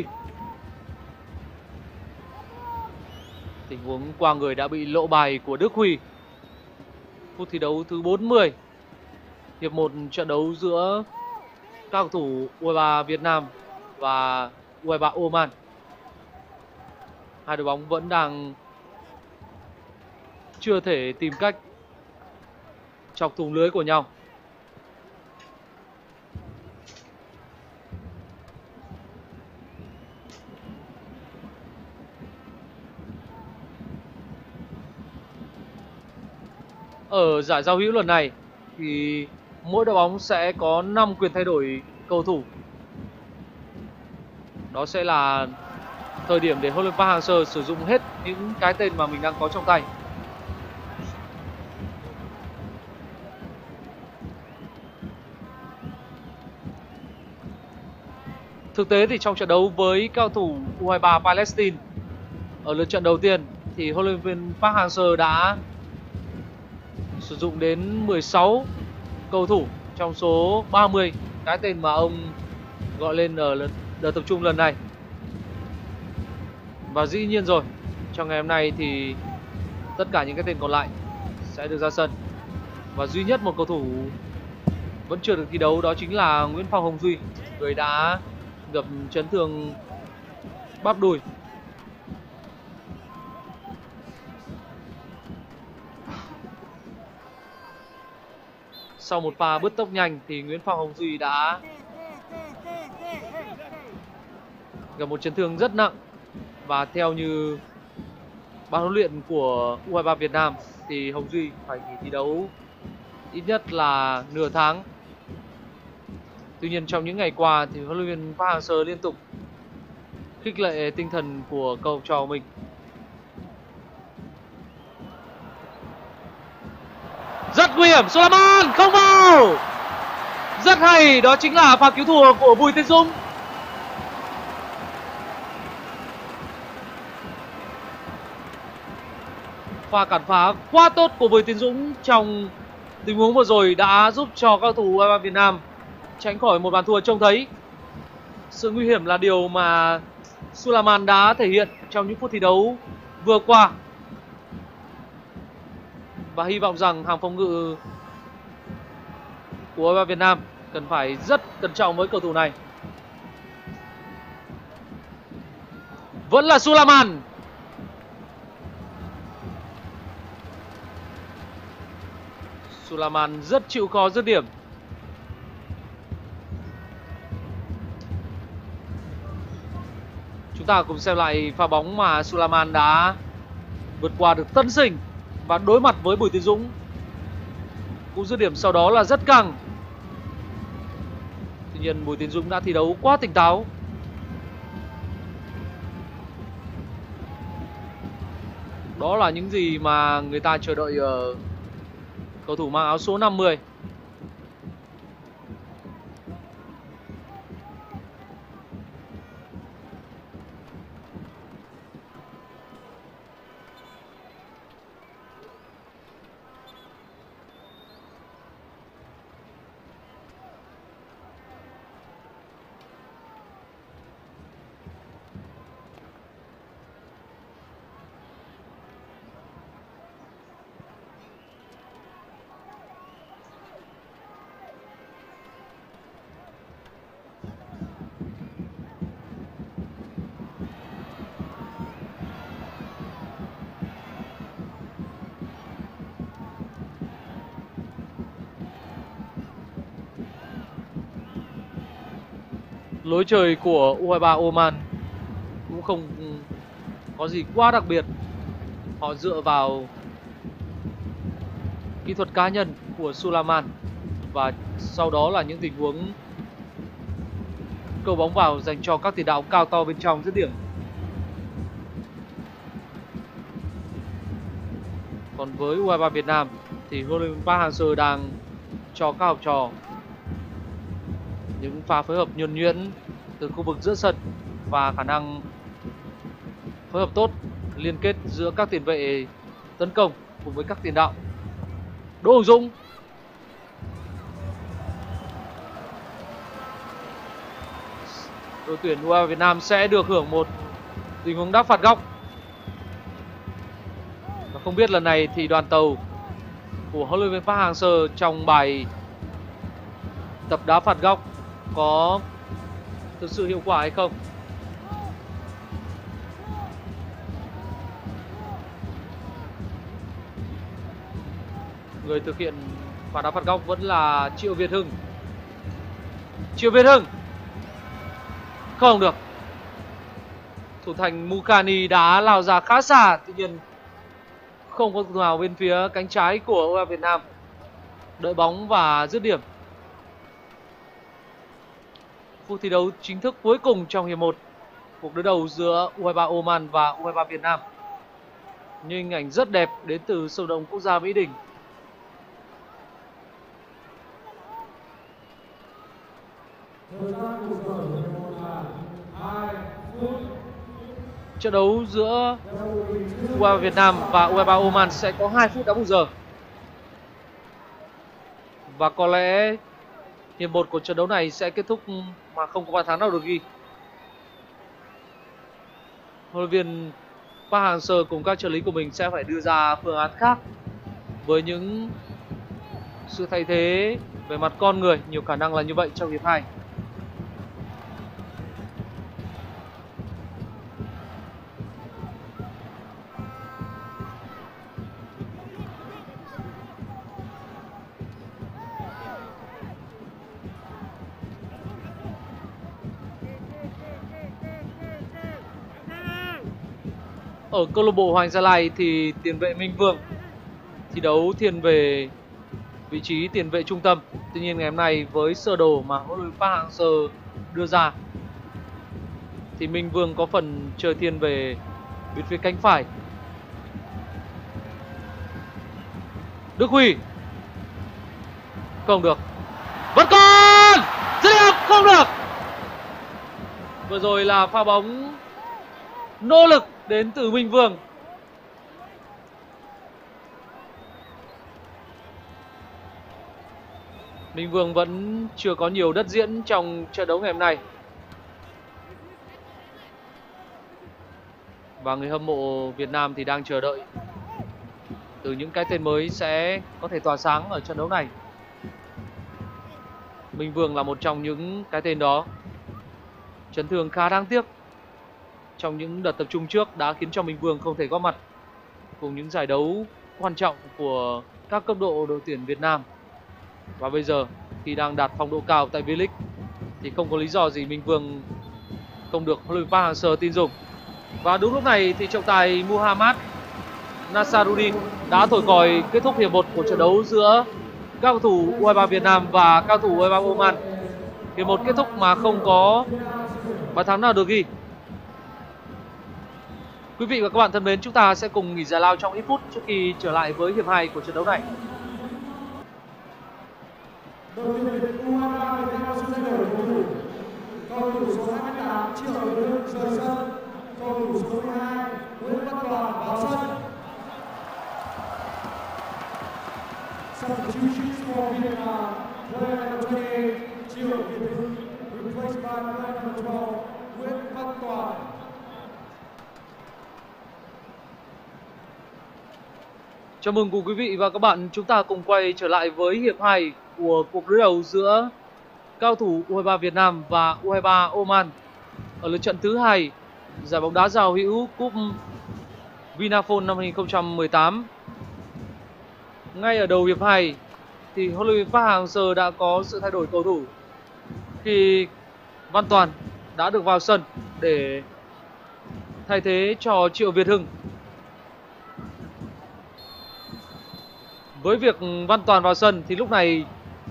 Tình huống qua người đã bị lộ bài của Đức Huy. Phút thi đấu thứ 40. Hiệp 1 trận đấu giữa các cầu thủ U23 Việt Nam và U23 Oman. Hai đội bóng vẫn đang chưa thể tìm cách chọc thủng lưới của nhau. Ở giải giao hữu lần này thì mỗi đội bóng sẽ có 5 quyền thay đổi cầu thủ. đó sẽ là thời điểm để Huấn luyện viên Park Hang-seo sử dụng hết những cái tên mà mình đang có trong tay. Thực tế thì trong trận đấu với cao thủ U23 Palestine ở lượt trận đầu tiên thì huấn luyện viên Park Hang-seo đã sử dụng đến 16 cầu thủ trong số 30 cái tên mà ông gọi lên ở đợt tập trung lần này. Và dĩ nhiên rồi, trong ngày hôm nay thì tất cả những cái tên còn lại sẽ được ra sân. Và duy nhất một cầu thủ vẫn chưa được thi đấu, đó chính là Nguyễn Phong Hồng Duy, người đã gặp chấn thương bắp đùi. Sau một pha bứt tốc nhanh thì Nguyễn Phong Hồng Duy đã gặp một chấn thương rất nặng. Và theo như ban huấn luyện của U23 Việt Nam thì Hồng Duy phải nghỉ thi đấu ít nhất là nửa tháng. Tuy nhiên trong những ngày qua thì huấn luyện viên Park Hang-seo liên tục khích lệ tinh thần của cầu trò của mình. Rất nguy hiểm, Sulaiman không vào. Rất hay, đó chính là pha cứu thua của Bùi Tiến Dũng. Pha cản phá quá tốt của Bùi Tiến Dũng trong tình huống vừa rồi đã giúp cho các cầu thủ U23 Việt Nam tránh khỏi một bàn thua trông thấy. Sự nguy hiểm là điều mà Sulaiman đã thể hiện trong những phút thi đấu vừa qua. Và hy vọng rằng hàng phòng ngự của U23 Việt Nam cần phải rất cẩn trọng với cầu thủ này. Vẫn là Sulaiman. Sulaiman rất chịu khó dứt điểm. Chúng ta cùng xem lại pha bóng mà Sulaiman đã vượt qua được Tân Sinh và đối mặt với Bùi Tiến Dũng. Cú dứt điểm sau đó là rất căng. Tuy nhiên Bùi Tiến Dũng đã thi đấu quá tỉnh táo. Đó là những gì mà người ta chờ đợi ở cầu thủ mang áo số 50. Lối chơi của U23 Oman cũng không có gì quá đặc biệt. Họ dựa vào kỹ thuật cá nhân của Sulaiman và sau đó là những tình huống câu bóng vào dành cho các tiền đạo cao to bên trong dứt điểm. Còn với U23 Việt Nam thì huấn luyện viên Park Hang-seo đang cho các học trò những pha phối hợp nhuần nhuyễn từ khu vực giữa sân và khả năng phối hợp tốt liên kết giữa các tiền vệ tấn công cùng với các tiền đạo. Đỗ Hùng Dũng. Đội tuyển U23 Việt Nam sẽ được hưởng một tình huống đá phạt góc. Và không biết lần này thì đoàn tàu của huấn luyện viên Park Hang-seo trong bài tập đá phạt góc có thực sự hiệu quả hay không. Người thực hiện pha đá phạt góc vẫn là Triệu Việt Hưng. Triệu Việt Hưng không được. Thủ thành Mukani đã lao ra khá xa, tuy nhiên không có thủ nào bên phía cánh trái của U23 Việt Nam đợi bóng và dứt điểm. Phút thi đấu chính thức cuối cùng trong hiệp 1 cuộc đối đầu giữa U23 Oman và U23 Việt Nam. Những hình ảnh rất đẹp đến từ sân vận động quốc gia Mỹ Đình. Trận đấu giữa U23 Việt Nam và U23 Oman sẽ có 2 phút đá bù giờ. Và có lẽ hiệp 1 của trận đấu này sẽ kết thúc mà không có bàn thắng nào được ghi. Huấn luyện viên Park Hang-seo cùng các trợ lý của mình sẽ phải đưa ra phương án khác với những sự thay thế về mặt con người, nhiều khả năng là như vậy trong hiệp 2. Ở câu lạc bộ Hoàng Gia Lai thì tiền vệ Minh Vương thi đấu thiên về vị trí tiền vệ trung tâm. Tuy nhiên ngày hôm nay với sơ đồ mà huấn luyện viên Park Hang-seo đưa ra thì Minh Vương có phần chơi thiên về bên phía cánh phải. Đức Huy không được, vẫn còn dứt điểm không được. Vừa rồi là pha bóng nỗ lực đến từ Minh Vương. Minh Vương vẫn chưa có nhiều đất diễn trong trận đấu ngày hôm nay. Và người hâm mộ Việt Nam thì đang chờ đợi từ những cái tên mới sẽ có thể tỏa sáng ở trận đấu này. Minh Vương là một trong những cái tên đó. Chấn thương khá đáng tiếc trong những đợt tập trung trước đã khiến cho Minh Vương không thể góp mặt cùng những giải đấu quan trọng của các cấp độ đội tuyển Việt Nam. Và bây giờ khi đang đạt phong độ cao tại V-League thì không có lý do gì Minh Vương không được huấn luyện viên Park Hang-seo tin dùng. Và đúng lúc này thì trọng tài Muhammad Nasaruddin đã thổi còi kết thúc hiệp 1 của trận đấu giữa các cầu thủ U23 Việt Nam và các cầu thủ U23 Oman. Hiệp 1 kết thúc mà không có bàn thắng nào được ghi. Quý vị và các bạn thân mến, chúng ta sẽ cùng nghỉ giải lao trong ít phút trước khi trở lại với hiệp 2 của trận đấu này. Đội tuyển U23 Việt Nam sẽ thay đổi cầu thủ. Cầu thủ số 28 Triệu Đức rời sân. Cầu thủ số 12 Nguyễn Văn Toàn vào sân. Substitutions for Vietnam. Player number 28 Triệu Việt Hưng replaced by player number 12 Nguyễn Văn Toàn. Chào mừng quý vị và các bạn, chúng ta cùng quay trở lại với hiệp 2 của cuộc đối đầu giữa cao thủ U23 Việt Nam và U23 Oman ở lượt trận thứ 2 giải bóng đá giao hữu Cúp Vinaphone năm 2018. Ngay ở đầu hiệp 2 thì huấn luyện viên Park Hang-seo đã có sự thay đổi cầu thủ khi Văn Toàn đã được vào sân để thay thế cho Triệu Việt Hưng. Với việc Văn Toàn vào sân thì lúc này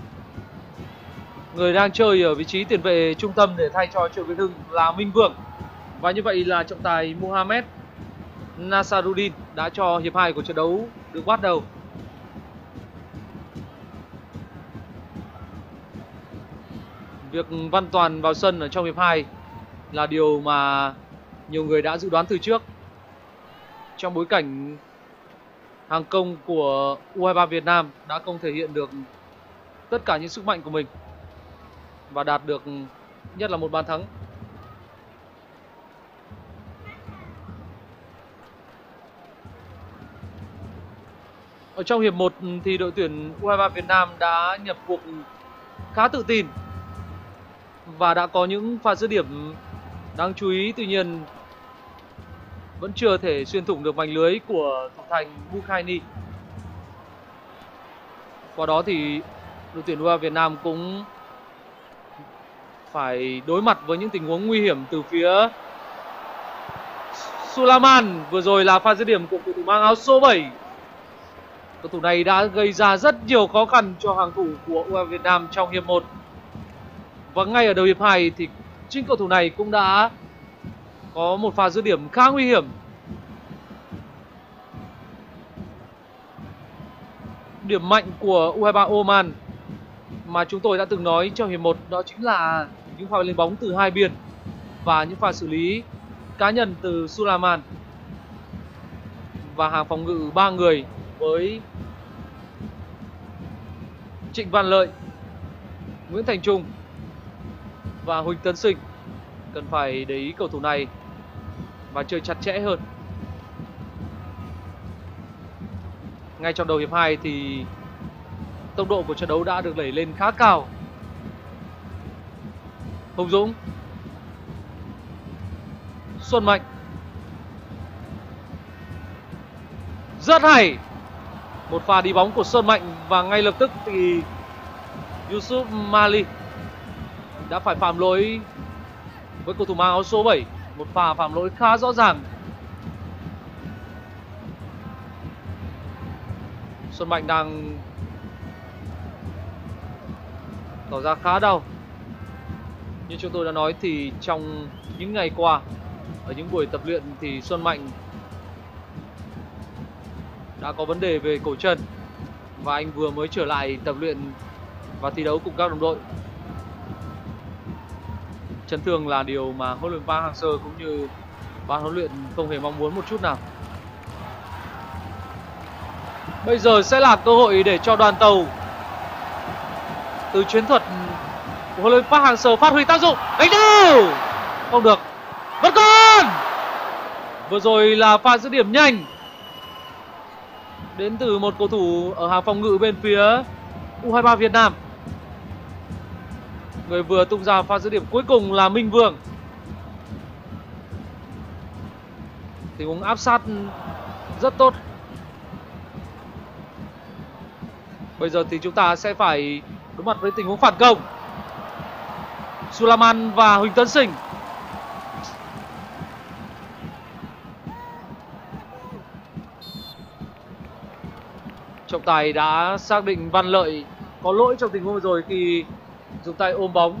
người đang chơi ở vị trí tiền vệ trung tâm để thay cho Triệu Việt Hưng là Minh Vương. Và như vậy là trọng tài Mohamed Nasaruddin đã cho hiệp 2 của trận đấu được bắt đầu. Việc Văn Toàn vào sân ở trong hiệp 2 là điều mà nhiều người đã dự đoán từ trước. Trong bối cảnh hàng công của U23 Việt Nam đã không thể hiện được tất cả những sức mạnh của mình và đạt được nhất là một bàn thắng. Ở trong hiệp 1 thì đội tuyển U23 Việt Nam đã nhập cuộc khá tự tin và đã có những pha dứt điểm đáng chú ý, tuy nhiên vẫn chưa thể xuyên thủng được mảnh lưới của thủ thành Bukhaini. Qua đó thì đội tuyển U23 Việt Nam cũng phải đối mặt với những tình huống nguy hiểm từ phía Sulaiman. Vừa rồi là pha dứt điểm của cầu thủ mang áo số 7. Cầu thủ này đã gây ra rất nhiều khó khăn cho hàng thủ của U23 Việt Nam trong hiệp 1. Và ngay ở đầu hiệp 2 thì chính cầu thủ này cũng đã có một pha dứt điểm khá nguy hiểm. Điểm mạnh của U23 Oman mà chúng tôi đã từng nói trong hiệp 1 đó chính là những pha lên bóng từ hai biên và những pha xử lý cá nhân từ Sulaiman và hàng phòng ngự 3 người với Trịnh Văn Lợi, Nguyễn Thành Trung và Huỳnh Tấn Sinh. Cần phải để ý cầu thủ này và chơi chặt chẽ hơn. Ngay trong đầu hiệp 2 thì tốc độ của trận đấu đã được đẩy lên khá cao. Hùng Dũng, Xuân Mạnh, rất hay. Một pha đi bóng của Xuân Mạnh và ngay lập tức thì Yusuf Mali đã phải phạm lỗi với cầu thủ mang áo số 7. Một pha phạm lỗi khá rõ ràng. Xuân Mạnh đang tỏ ra khá đau. Như chúng tôi đã nói thì trong những ngày qua, ở những buổi tập luyện thì Xuân Mạnh đã có vấn đề về cổ chân và anh vừa mới trở lại tập luyện và thi đấu cùng các đồng đội. Chấn thương là điều mà huấn luyện viên Park Hang-seo cũng như ban huấn luyện không hề mong muốn một chút nào. Bây giờ sẽ là cơ hội để cho đoàn tàu từ chiến thuật của huấn luyện viên Park Hang-seo phát huy tác dụng. Đánh đầu không được, vẫn còn. Vừa rồi là pha dứt điểm nhanh đến từ một cầu thủ ở hàng phòng ngự bên phía U23 Việt Nam. Người vừa tung ra pha dứt điểm cuối cùng là Minh Vương. Tình huống áp sát rất tốt. Bây giờ thì chúng ta sẽ phải đối mặt với tình huống phản công. Sulaiman và Huỳnh Tấn Sinh. Trọng tài đã xác định Văn Lợi có lỗi trong tình huống vừa rồi khi dùng tay ôm bóng.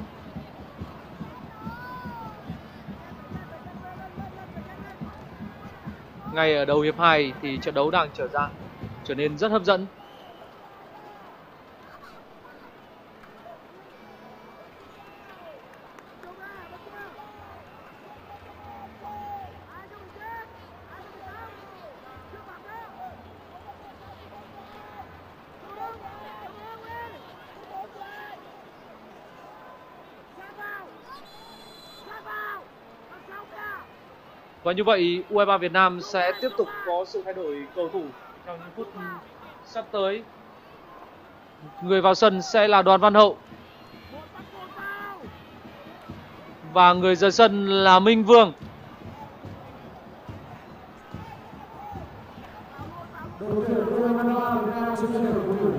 Ngay ở đầu hiệp 2 thì trận đấu đang trở nên rất hấp dẫn. Và như vậy U23 Việt Nam sẽ tiếp tục có sự thay đổi cầu thủ trong những phút sắp tới. Người vào sân sẽ là Đoàn Văn Hậu và người rời sân là Minh Vương. Đội tuyển U23 Việt Nam sẽ thay đổi cầu thủ.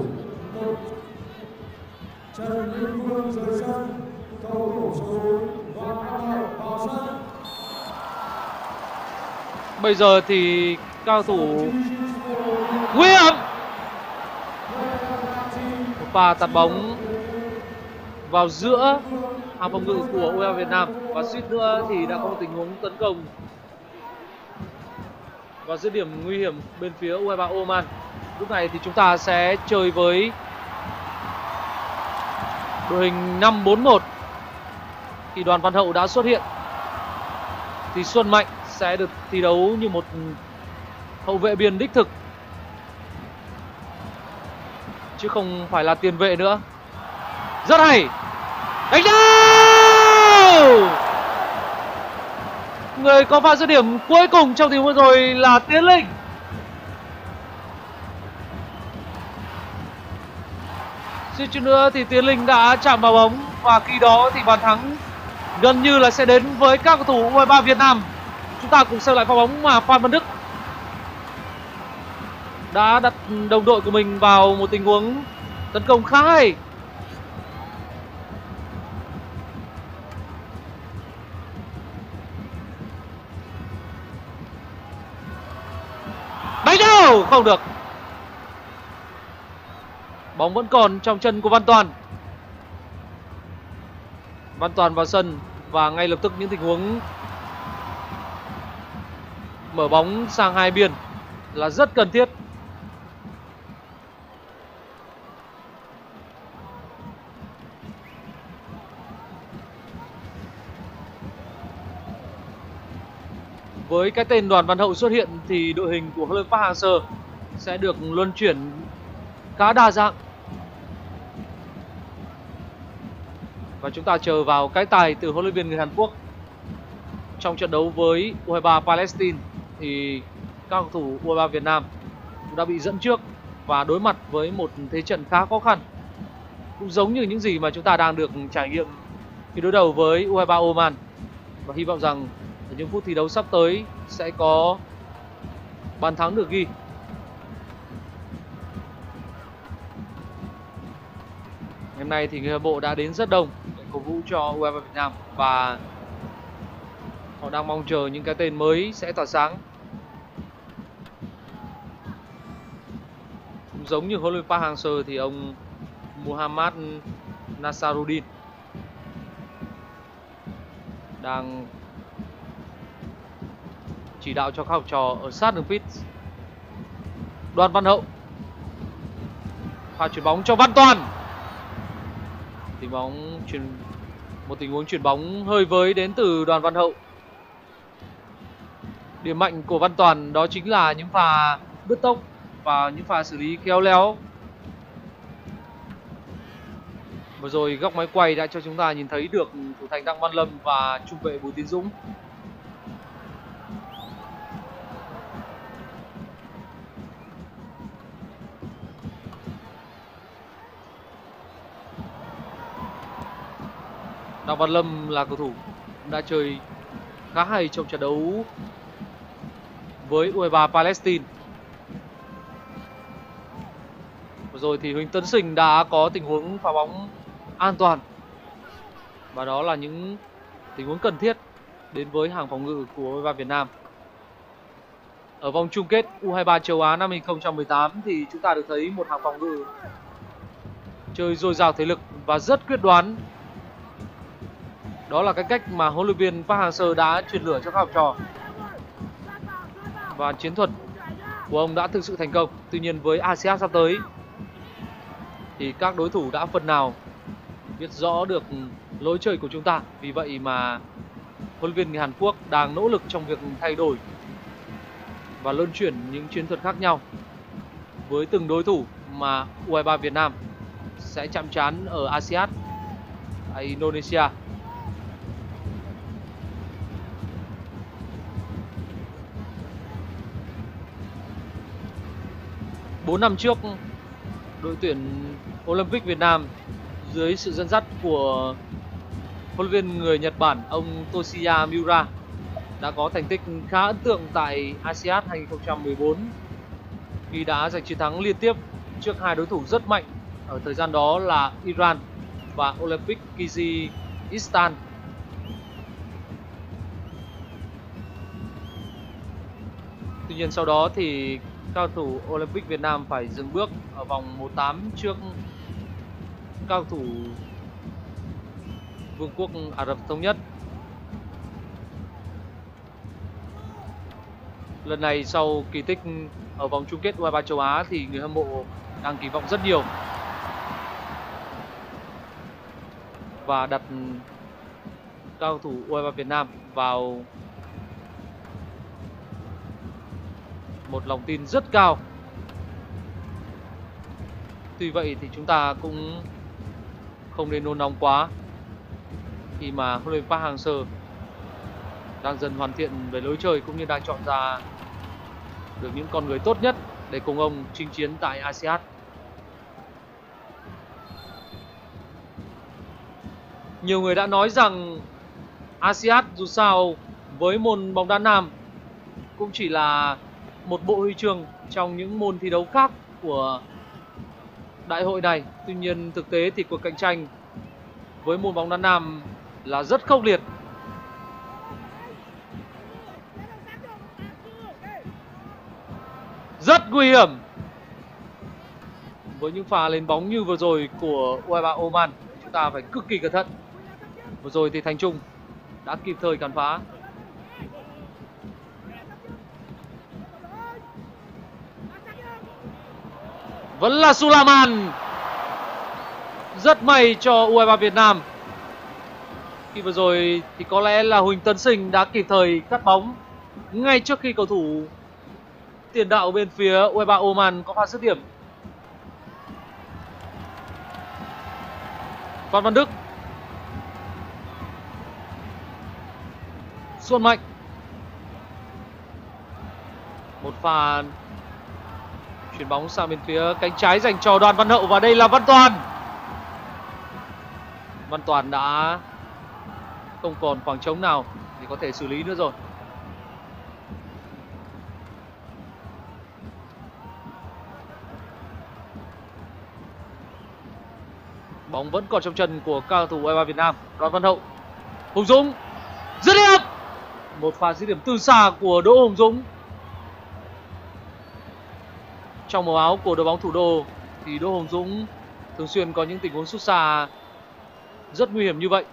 Trần Minh Vương rời sân, cầu thủ số 4 Đoàn Văn Hậu vào sân. Bây giờ thì cao thủ nguy hiểm. Một pha tạt bóng vào giữa hàng phòng ngự của U23 Việt Nam và suýt nữa thì đã có một tình huống tấn công và dứt điểm nguy hiểm bên phía U23 Oman. Lúc này thì chúng ta sẽ chơi với đội hình 5-4-1. Khi Đoàn Văn Hậu đã xuất hiện thì Xuân Mạnh sẽ được thi đấu như một hậu vệ biên đích thực chứ không phải là tiền vệ nữa. Rất hay. Đánh đầu. Người có pha dứt điểm cuối cùng trong tình huống vừa rồi là Tiến Linh. Suýt chút nữa thì Tiến Linh đã chạm vào bóng và khi đó thì bàn thắng gần như là sẽ đến với các cầu thủ U23 Việt Nam. Chúng ta cùng xem lại pha bóng mà Phan Văn Đức đã đặt đồng đội của mình vào một tình huống tấn công khá hay. Đánh đầu không được. Bóng vẫn còn trong chân của Văn Toàn. Văn Toàn vào sân và ngay lập tức những tình huống mở bóng sang hai biên là rất cần thiết. Với cái tên Đoàn Văn Hậu xuất hiện thì đội hình của huấn luyện Park Hang-seo sẽ được luân chuyển khá đa dạng. Và chúng ta chờ vào cái tài từ huấn luyện viên người Hàn Quốc. Trong trận đấu với U23 Palestine thì các cầu thủ U23 Việt Nam cũng đã bị dẫn trước và đối mặt với một thế trận khá khó khăn. Cũng giống như những gì mà chúng ta đang được trải nghiệm khi đối đầu với U23 Oman. Và hy vọng rằng ở những phút thi đấu sắp tới sẽ có bàn thắng được ghi. Hôm nay thì người hâm mộ đã đến rất đông để cổ vũ cho U23 Việt Nam và họ đang mong chờ những cái tên mới sẽ tỏa sáng. Cũng giống như huấn luyện Park Hang-seo thì ông Muhammad Nasaruddin đang chỉ đạo cho các học trò ở sát đường pit. Đoàn Văn Hậu, pha chuyển bóng cho Văn Toàn. Một tình huống chuyển bóng hơi với đến từ Đoàn Văn Hậu. Điểm mạnh của Văn Toàn đó chính là những pha bứt tốc và những pha xử lý khéo léo. Vừa rồi góc máy quay đã cho chúng ta nhìn thấy được thủ thành Đặng Văn Lâm và trung vệ Bùi Tiến Dũng. Đặng Văn Lâm là cầu thủ đã chơi khá hay trong trận đấu với U23 Palestine. Vừa rồi thì Huỳnh Tấn Sình đã có tình huống phá bóng an toàn. Và đó là những tình huống cần thiết đến với hàng phòng ngự của U23 Việt Nam. Ở vòng chung kết U23 châu Á năm 2018 thì chúng ta được thấy một hàng phòng ngự chơi dồi dào thể lực và rất quyết đoán. Đó là cái cách mà huấn luyện viên Park Hang-seo đã truyền lửa cho các học trò. Và chiến thuật của ông đã thực sự thành công. Tuy nhiên với ASEAN sắp tới thì các đối thủ đã phần nào biết rõ được lối chơi của chúng ta. Vì vậy mà huấn luyện viên người Hàn Quốc đang nỗ lực trong việc thay đổi và luân chuyển những chiến thuật khác nhau với từng đối thủ mà U23 Việt Nam sẽ chạm trán ở ASEAN tại Indonesia. Bốn năm trước, đội tuyển Olympic Việt Nam dưới sự dẫn dắt của huấn luyện viên người Nhật Bản ông Toshiya Miura đã có thành tích khá ấn tượng tại ASEAN 2014 khi đã giành chiến thắng liên tiếp trước hai đối thủ rất mạnh ở thời gian đó là Iran và Olympic Kyrgyzstan. Tuy nhiên sau đó thì các cầu thủ Olympic Việt Nam phải dừng bước ở vòng 1/8 trước các cầu thủ Vương quốc Ả Rập Thống Nhất. Lần này sau kỳ tích ở vòng chung kết U23 châu Á thì người hâm mộ đang kỳ vọng rất nhiều và đặt các cầu thủ U23 Việt Nam vào một lòng tin rất cao. Tuy vậy thì chúng ta cũng không nên nôn nóng quá khi mà huấn luyện viên Park Hang-seo đang dần hoàn thiện về lối chơi cũng như đang chọn ra được những con người tốt nhất để cùng ông chinh chiến tại ASEAN. Nhiều người đã nói rằng ASEAN dù sao với môn bóng đá nam cũng chỉ là một bộ huy chương trong những môn thi đấu khác của đại hội này. Tuy nhiên thực tế thì cuộc cạnh tranh với môn bóng đá nam là rất khốc liệt. Rất nguy hiểm với những pha lên bóng như vừa rồi của U23 Oman. Chúng ta phải cực kỳ cẩn thận. Vừa rồi thì Thành Trung đã kịp thời cản phá. Vẫn là Sulaiman. Rất may cho U23 Việt Nam. Khi vừa rồi thì có lẽ là Huỳnh Tấn Sinh đã kịp thời cắt bóng ngay trước khi cầu thủ tiền đạo bên phía U23 Oman có pha dứt điểm. Phan Văn Đức. Xuân Mạnh. Một pha chuyển bóng sang bên phía cánh trái dành cho Đoàn Văn Hậu, và đây là Văn Toàn. Văn Toàn đã không còn khoảng trống nào để có thể xử lý nữa rồi. Bóng vẫn còn trong chân của cao thủ U23 Việt Nam. Đoàn Văn Hậu. Hùng Dũng. Dứt điểm. Một pha dứt điểm từ xa của Đỗ Hùng Dũng. Trong màu áo của đội bóng thủ đô thì Đỗ Hùng Dũng thường xuyên có những tình huống sút xa rất nguy hiểm như vậy.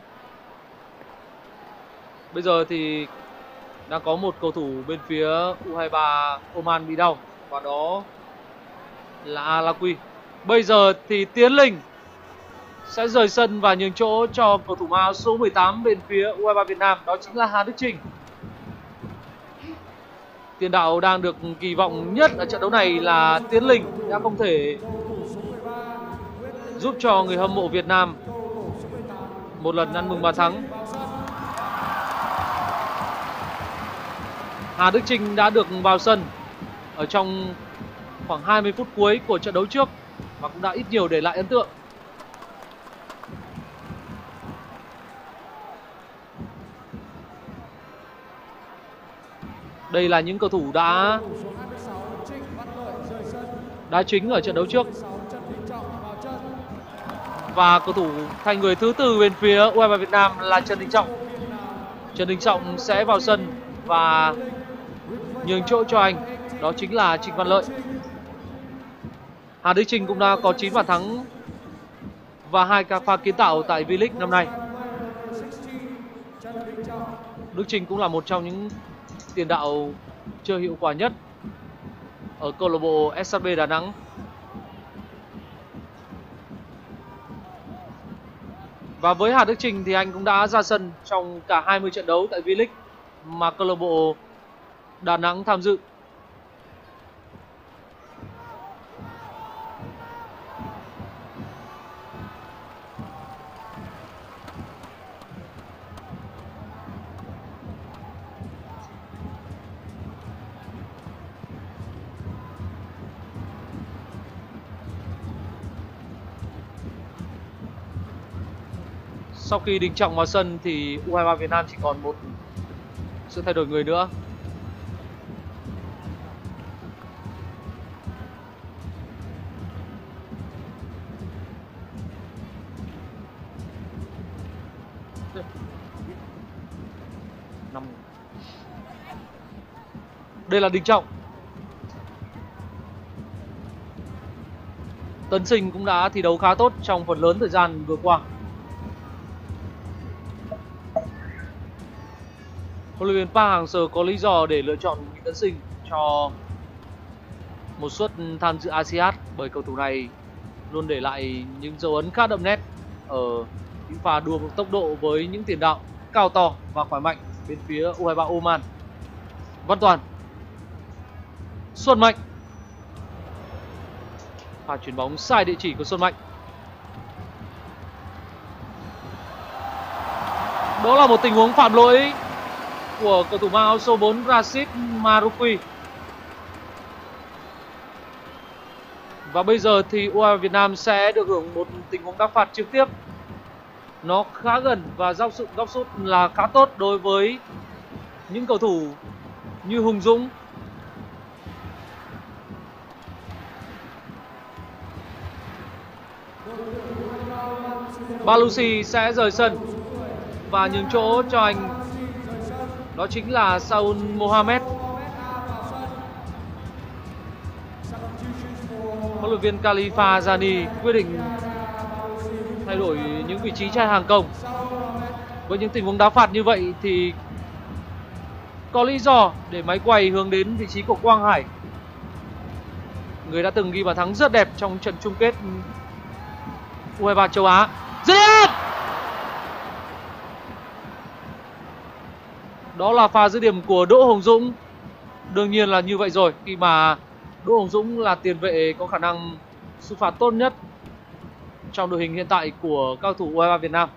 Bây giờ thì đang có một cầu thủ bên phía U23 Oman bị đau, và đó là Alaqui. Bây giờ thì Tiến Linh sẽ rời sân và nhường chỗ cho cầu thủ áo số 18 bên phía U23 Việt Nam, đó chính là Hà Đức Chinh. Tiền đạo đang được kỳ vọng nhất ở trận đấu này là Tiến Linh đã không thể giúp cho người hâm mộ Việt Nam một lần ăn mừng bàn thắng. Hà Đức Chinh đã được vào sân ở trong khoảng 20 phút cuối của trận đấu trước và cũng đã ít nhiều để lại ấn tượng. Đây là những cầu thủ đã đá chính ở trận đấu trước. Và cầu thủ thành người thứ tư bên phía U23 Việt Nam là Trần Đình Trọng. Trần Đình Trọng sẽ vào sân và nhường chỗ cho anh, đó chính là Trịnh Văn Lợi. Hà Đức Chinh cũng đã có 9 bàn thắng và 2 pha kiến tạo tại V-League năm nay. Đức Chinh cũng là một trong những tiền đạo chơi hiệu quả nhất ở câu lạc bộ SHB Đà Nẵng. Và với Hà Đức Chinh thì anh cũng đã ra sân trong cả 20 trận đấu tại V-League mà câu lạc bộ Đà Nẵng tham dự. Sau khi Đình Trọng vào sân thì U23 Việt Nam chỉ còn một sự thay đổi người nữa. Đây là Đình Trọng. Tấn Sinh cũng đã thi đấu khá tốt trong phần lớn thời gian vừa qua. Huấn luyện viên Park Hang-seo có lý do để lựa chọn Nguyễn Tấn Sinh cho một suất tham dự ASEAN, bởi cầu thủ này luôn để lại những dấu ấn khá đậm nét ở những pha đua một tốc độ với những tiền đạo cao to và khỏe mạnh bên phía U23 Oman. Văn Toàn. Xuân Mạnh. Pha chuyền bóng sai địa chỉ của Xuân Mạnh. Đó là một tình huống phạm lỗi của cầu thủ mang áo số 4 Rashid Maruki. Và bây giờ thì U23 Việt Nam sẽ được hưởng một tình huống đá phạt trực tiếp. Nó khá gần và góc sút là khá tốt đối với những cầu thủ như Hùng Dũng. Balusi sẽ rời sân và nhường chỗ cho anh, đó chính là Saul Mohamed. Huấn luyện viên Khalifa Zani quyết định thay đổi những vị trí chạy hàng công. Với những tình huống đá phạt như vậy thì có lý do để máy quay hướng đến vị trí của Quang Hải. người đã từng ghi bàn thắng rất đẹp trong trận chung kết U23 châu Á. Dứt điểm! Đó là pha dứt điểm của Đỗ Hồng Dũng. Đương nhiên là như vậy rồi, khi mà Đỗ Hồng Dũng là tiền vệ có khả năng sút phạt tốt nhất trong đội hình hiện tại của các cầu thủ U23 Việt Nam.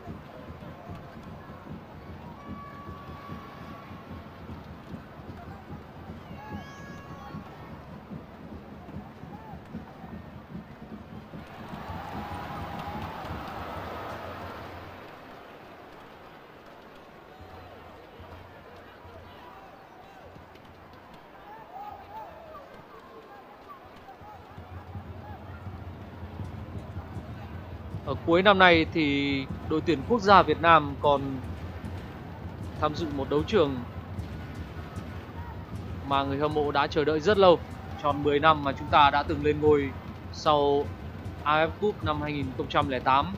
Ở cuối năm nay thì đội tuyển quốc gia Việt Nam còn tham dự một đấu trường mà người hâm mộ đã chờ đợi rất lâu. Tròn 10 năm mà chúng ta đã từng lên ngôi sau AFF Cup năm 2008.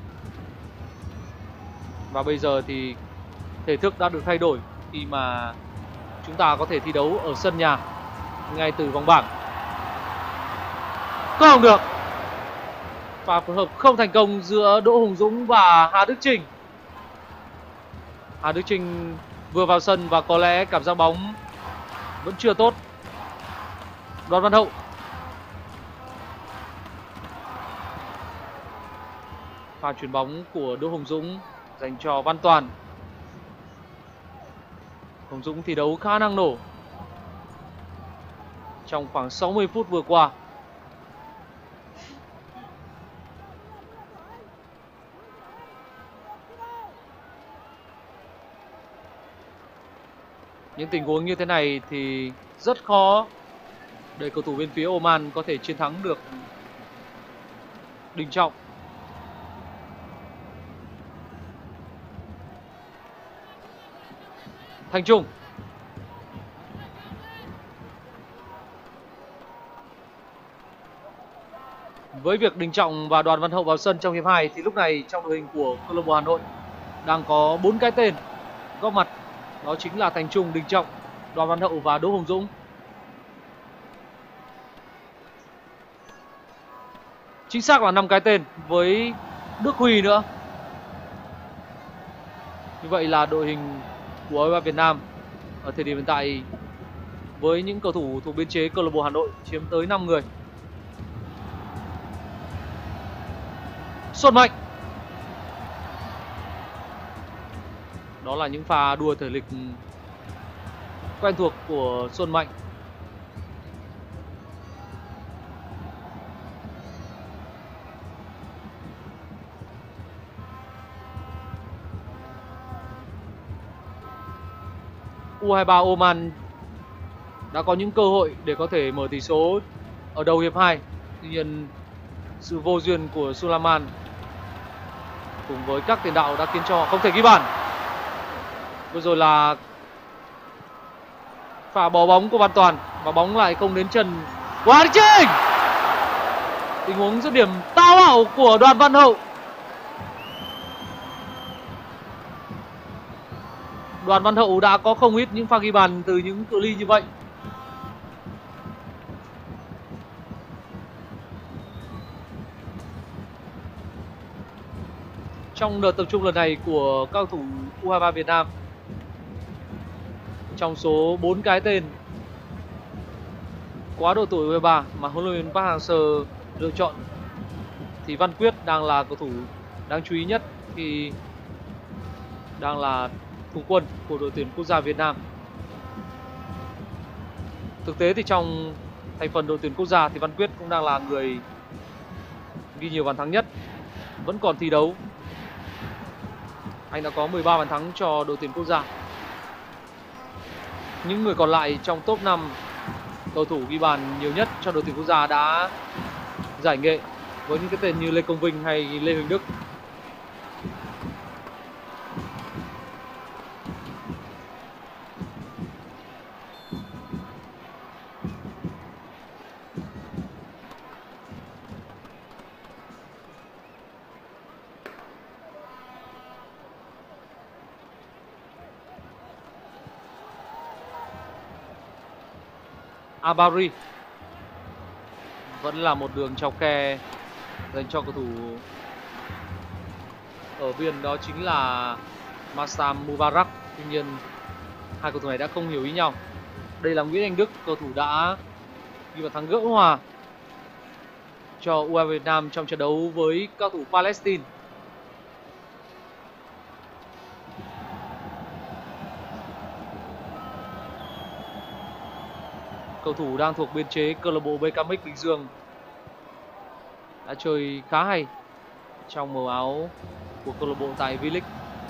Và bây giờ thì thể thức đã được thay đổi khi mà chúng ta có thể thi đấu ở sân nhà ngay từ vòng bảng. Không được. Pha phối hợp không thành công giữa Đỗ Hùng Dũng và Hà Đức Chinh. Hà Đức Chinh vừa vào sân và có lẽ cảm giác bóng vẫn chưa tốt. Đoàn Văn Hậu. Pha chuyền bóng của Đỗ Hùng Dũng dành cho Văn Toàn. Hùng Dũng thi đấu khá năng nổ trong khoảng 60 phút vừa qua. Những tình huống như thế này thì rất khó để cầu thủ bên phía Oman có thể chiến thắng được Đình Trọng. Thành Trung. Với việc Đình Trọng và Đoàn Văn Hậu vào sân trong hiệp 2 thì lúc này trong đội hình của câu lạc bộ Hà Nội đang có 4 cái tên góp mặt. Đó chính là Thành Trung, Đình Trọng, Đoàn Văn Hậu và Đỗ Hùng Dũng. Chính xác là 5 cái tên với Đức Huy nữa. Như vậy là đội hình của U23 Việt Nam ở thời điểm hiện tại với những cầu thủ thuộc biên chế câu lạc bộ Hà Nội chiếm tới 5 người. Xuân Mạnh. Đó là những pha đua thể lực quen thuộc của Xuân Mạnh. U23 Oman đã có những cơ hội để có thể mở tỷ số ở đầu hiệp 2. Tuy nhiên sự vô duyên của Sulaiman cùng với các tiền đạo đã khiến cho họ không thể ghi bàn. Vừa rồi là pha bỏ bóng của Văn Toàn và bóng lại không đến chân của Hà Đức Chinh. Tình huống dứt điểm táo bạo của Đoàn Văn Hậu. Đoàn Văn Hậu đã có không ít những pha ghi bàn từ những cự ly như vậy. Trong đợt tập trung lần này của các cầu thủ U23 Việt Nam, trong số 4 cái tên quá độ tuổi U23 mà huấn luyện viên Park Hang-seo lựa chọn thì Văn Quyết đang là cầu thủ đáng chú ý nhất khi đang là thủ quân của đội tuyển quốc gia Việt Nam. Thực tế thì trong thành phần đội tuyển quốc gia thì Văn Quyết cũng đang là người ghi nhiều bàn thắng nhất, vẫn còn thi đấu. Anh đã có 13 bàn thắng cho đội tuyển quốc gia. Những người còn lại trong top 5 cầu thủ ghi bàn nhiều nhất cho đội tuyển quốc gia đã giải nghệ với những cái tên như Lê Công Vinh hay Lê Huỳnh Đức. Abari. Vẫn là một đường chọc khe dành cho cầu thủ ở biên, đó chính là Masam Mubarak. Tuy nhiên hai cầu thủ này đã không hiểu ý nhau. Đây là Nguyễn Anh Đức, cầu thủ đã ghi bàn thắng gỡ hòa cho U23 Việt Nam trong trận đấu với cao thủ Palestine. Cầu thủ đang thuộc biên chế câu lạc bộ BKMX Bình Dương đã chơi khá hay trong màu áo của câu lạc bộ tại V-League.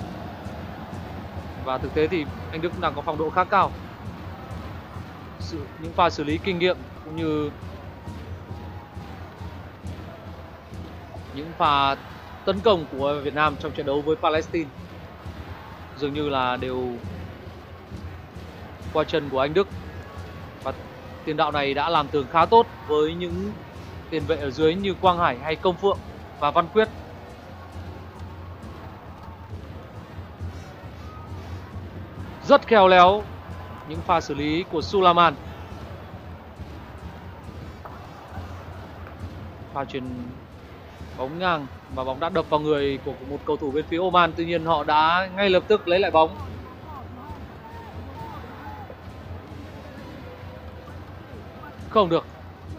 Và thực tế thì anh Đức đang có phong độ khá cao. Những pha xử lý kinh nghiệm cũng như những pha tấn công của Việt Nam trong trận đấu với Palestine dường như là đều qua chân của anh Đức. Và tiền đạo này đã làm tường khá tốt với những tiền vệ ở dưới như Quang Hải hay Công Phượng và Văn Quyết. Rất khéo léo những pha xử lý của Sulaiman. Pha chuyền bóng ngang và bóng đã đập vào người của một cầu thủ bên phía Oman. Tuy nhiên họ đã ngay lập tức lấy lại bóng. Không được.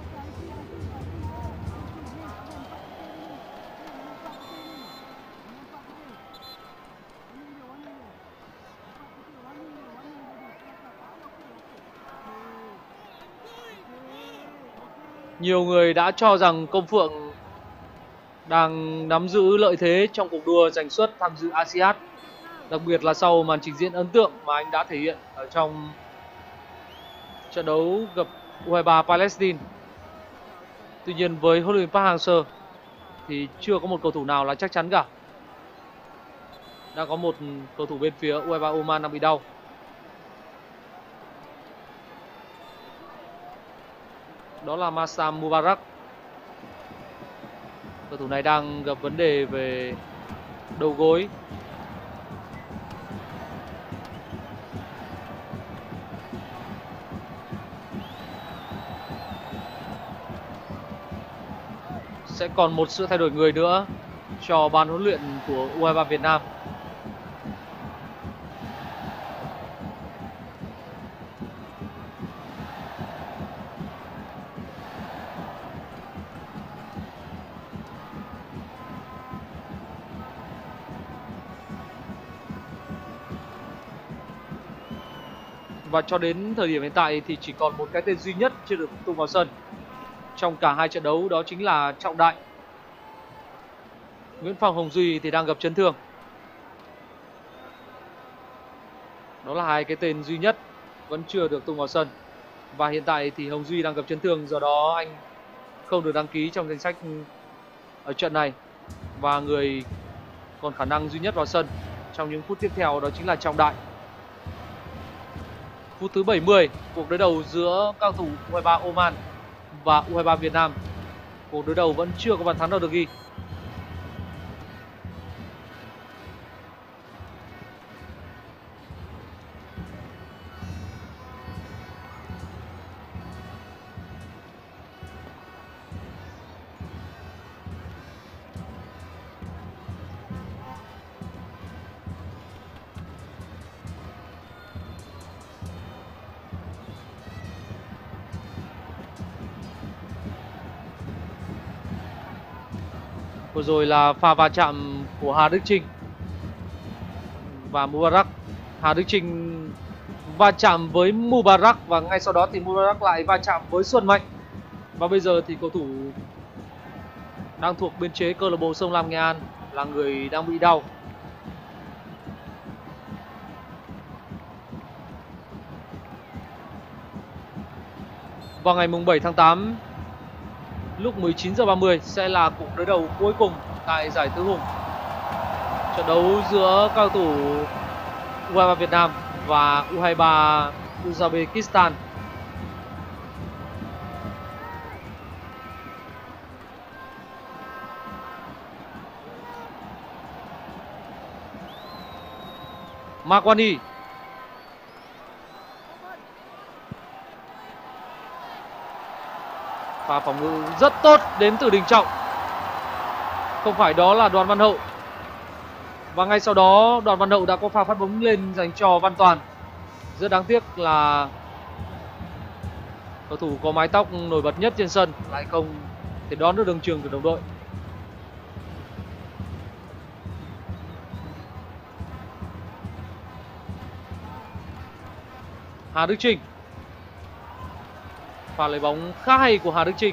Nhiều người đã cho rằng Công Phượng đang nắm giữ lợi thế trong cuộc đua giành suất tham dự ASEAN, đặc biệt là sau màn trình diễn ấn tượng mà anh đã thể hiện ở trong trận đấu gặp U23 Palestine. Tuy nhiên với huấn luyện viên Park Hang-seo thì chưa có một cầu thủ nào là chắc chắn cả. Đang có một cầu thủ bên phía U23 Oman đang bị đau. Đó là Masam Mubarak. Cầu thủ này đang gặp vấn đề về đầu gối. Sẽ còn một sự thay đổi người nữa cho ban huấn luyện của U23 Việt Nam. Và cho đến thời điểm hiện tại thì chỉ còn một cái tên duy nhất chưa được tung vào sân trong cả hai trận đấu, đó chính là Trọng Đại. Nguyễn Phạm Hồng Duy thì đang gặp chấn thương. Đó là hai cái tên duy nhất vẫn chưa được tung vào sân. Và hiện tại thì Hồng Duy đang gặp chấn thương, do đó anh không được đăng ký trong danh sách ở trận này. Và người còn khả năng duy nhất vào sân trong những phút tiếp theo đó chính là Trọng Đại. Phút thứ 70, cuộc đối đầu giữa cao thủ U23 Oman và U23 Việt Nam. Cuộc đối đầu vẫn chưa có bàn thắng nào được ghi. Vừa rồi là pha va chạm của Hà Đức Chinh và Mubarak. Hà Đức Chinh va chạm với Mubarak và ngay sau đó thì Mubarak lại va chạm với Xuân Mạnh. Và bây giờ thì cầu thủ đang thuộc biên chế câu lạc bộ Sông Lam Nghệ An là người đang bị đau. Vào ngày 7 tháng 8 lúc 19h30 sẽ là cuộc đối đầu cuối cùng tại giải Tứ Hùng. Trận đấu giữa cao thủ U23 Việt Nam và U23 Uzbekistan. Makwani. Pha phòng ngự rất tốt đến từ Đình Trọng. Không phải đó là Đoàn Văn Hậu. Và ngay sau đó Đoàn Văn Hậu đã có pha phát bóng lên dành cho Văn Toàn. Rất đáng tiếc là cầu thủ có mái tóc nổi bật nhất trên sân lại không thể đón được đường chuyền của đồng đội. Hà Đức Chinh. Pha lấy bóng khá hay của Hà Đức Chinh.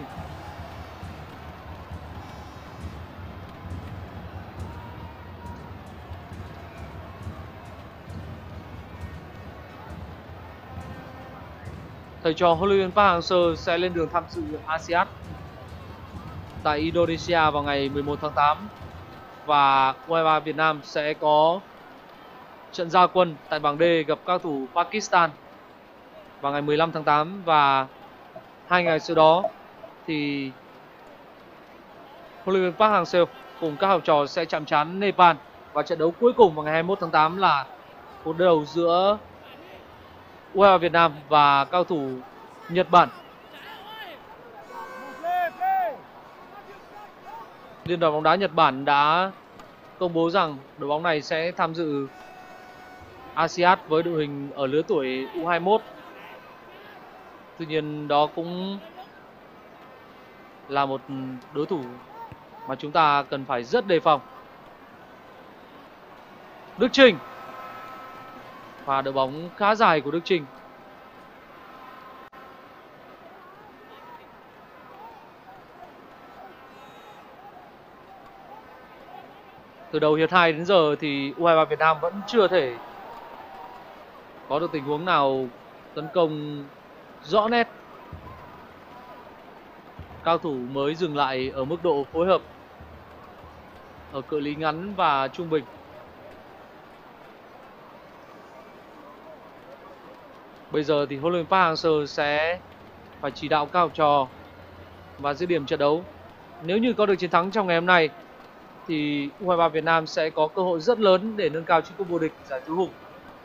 Thầy trò huấn luyện viên Park Hang-seo sẽ lên đường tham dự ASEAN tại Indonesia vào ngày 11 tháng 8 và U23 Việt Nam sẽ có trận ra quân tại bảng D gặp các thủ Pakistan vào ngày 15 tháng 8 và 2 ngày sau đó thì huấn luyện viên Park Hang-seo cùng các học trò sẽ chạm trán Nepal và trận đấu cuối cùng vào ngày 21 tháng 8 là cuộc đấu giữa U23 Việt Nam và cao thủ Nhật Bản. Liên đoàn bóng đá Nhật Bản đã công bố rằng đội bóng này sẽ tham dự ASEAN với đội hình ở lứa tuổi U21. Tuy nhiên đó cũng là một đối thủ mà chúng ta cần phải rất đề phòng. Đức Chinh. Và đội bóng khá dài của Đức Chinh. Từ đầu hiệp 2 đến giờ thì U23 Việt Nam vẫn chưa thể có được tình huống nào tấn công rõ nét. Cao thủ mới dừng lại ở mức độ phối hợp ở cự ly ngắn và trung bình. Bây giờ thì huấn luyện viên Park Hang-seo sẽ phải chỉ đạo các học trò và dứt điểm trận đấu. Nếu như có được chiến thắng trong ngày hôm nay thì U23 Việt Nam sẽ có cơ hội rất lớn để nâng cao chức cúp vô địch giải Tứ Hùng.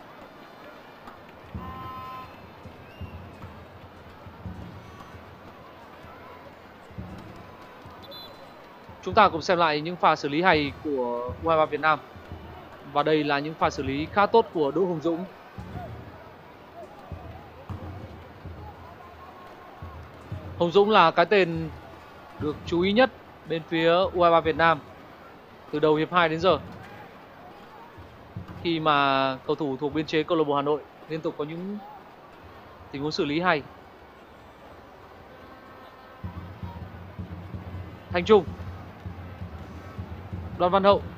Chúng ta cùng xem lại những pha xử lý hay của U23 Việt Nam. Và đây là những pha xử lý khá tốt của Đỗ Hùng Dũng. Hùng Dũng là cái tên được chú ý nhất bên phía U23 Việt Nam từ đầu hiệp 2 đến giờ, khi mà cầu thủ thuộc biên chế câu lạc bộ Hà Nội liên tục có những tình huống xử lý hay. Thành Trung. Đoàn Văn Hậu.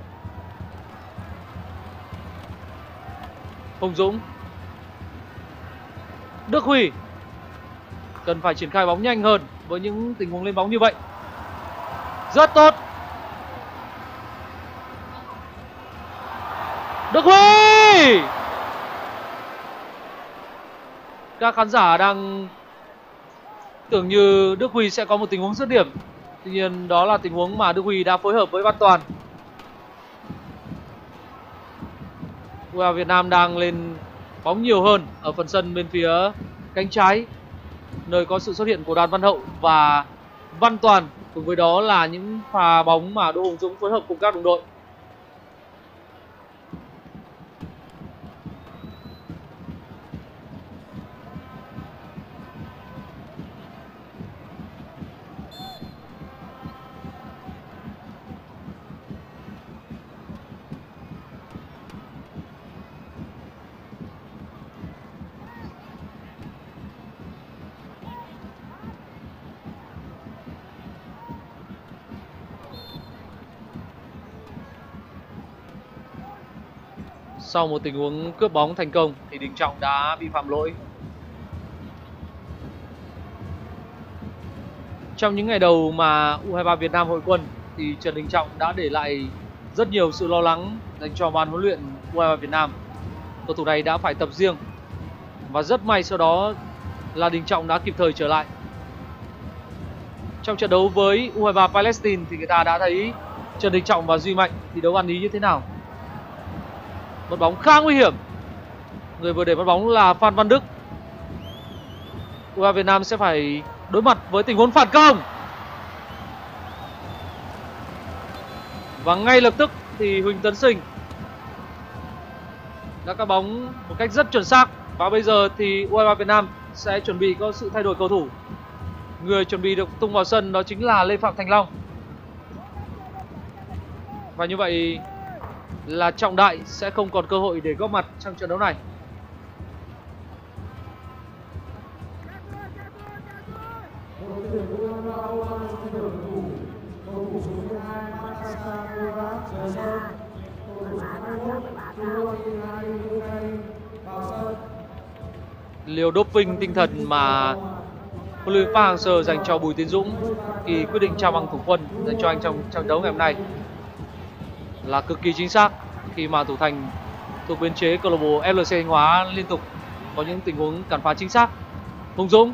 Hùng Dũng. Đức Huy. Cần phải triển khai bóng nhanh hơn với những tình huống lên bóng như vậy. Rất tốt. Đức Huy. Các khán giả đang tưởng như Đức Huy sẽ có một tình huống dứt điểm. Tuy nhiên đó là tình huống mà Đức Huy đã phối hợp với Văn Toàn. U23 Việt Nam đang lên bóng nhiều hơn ở phần sân bên phía cánh trái, nơi có sự xuất hiện của Đoàn Văn Hậu và Văn Toàn. Cùng với đó là những pha bóng mà Đỗ Hùng Dũng phối hợp cùng các đồng đội. Sau một tình huống cướp bóng thành công thì Đình Trọng đã bị phạm lỗi. Trong những ngày đầu mà U23 Việt Nam hội quân thì Trần Đình Trọng đã để lại rất nhiều sự lo lắng dành cho ban huấn luyện U23 Việt Nam. Cầu thủ này đã phải tập riêng và rất may sau đó là Đình Trọng đã kịp thời trở lại. Trong trận đấu với U23 Palestine thì người ta đã thấy Trần Đình Trọng và Duy Mạnh thi đấu ăn ý như thế nào. Một bóng khá nguy hiểm. Người vừa để mất bóng là Phan Văn Đức. U23 Việt Nam sẽ phải đối mặt với tình huống phản công. Và ngay lập tức thì Huỳnh Tấn Sinh đã cắt bóng một cách rất chuẩn xác. Và bây giờ thì U23 Việt Nam sẽ chuẩn bị có sự thay đổi cầu thủ. Người chuẩn bị được tung vào sân đó chính là Lê Phạm Thành Long. Và như vậy là Trọng Đại sẽ không còn cơ hội để góp mặt trong trận đấu này. Liều doping tinh thần mà huấn luyện viên Park Hang-seo dành cho Bùi Tiến Dũng khi quyết định trao bằng thủ quân dành cho anh trong trận đấu ngày hôm nay là cực kỳ chính xác, khi mà thủ thành thuộc biên chế câu lạc bộ FLC Thanh Hóa liên tục có những tình huống cản phá chính xác. Hùng Dũng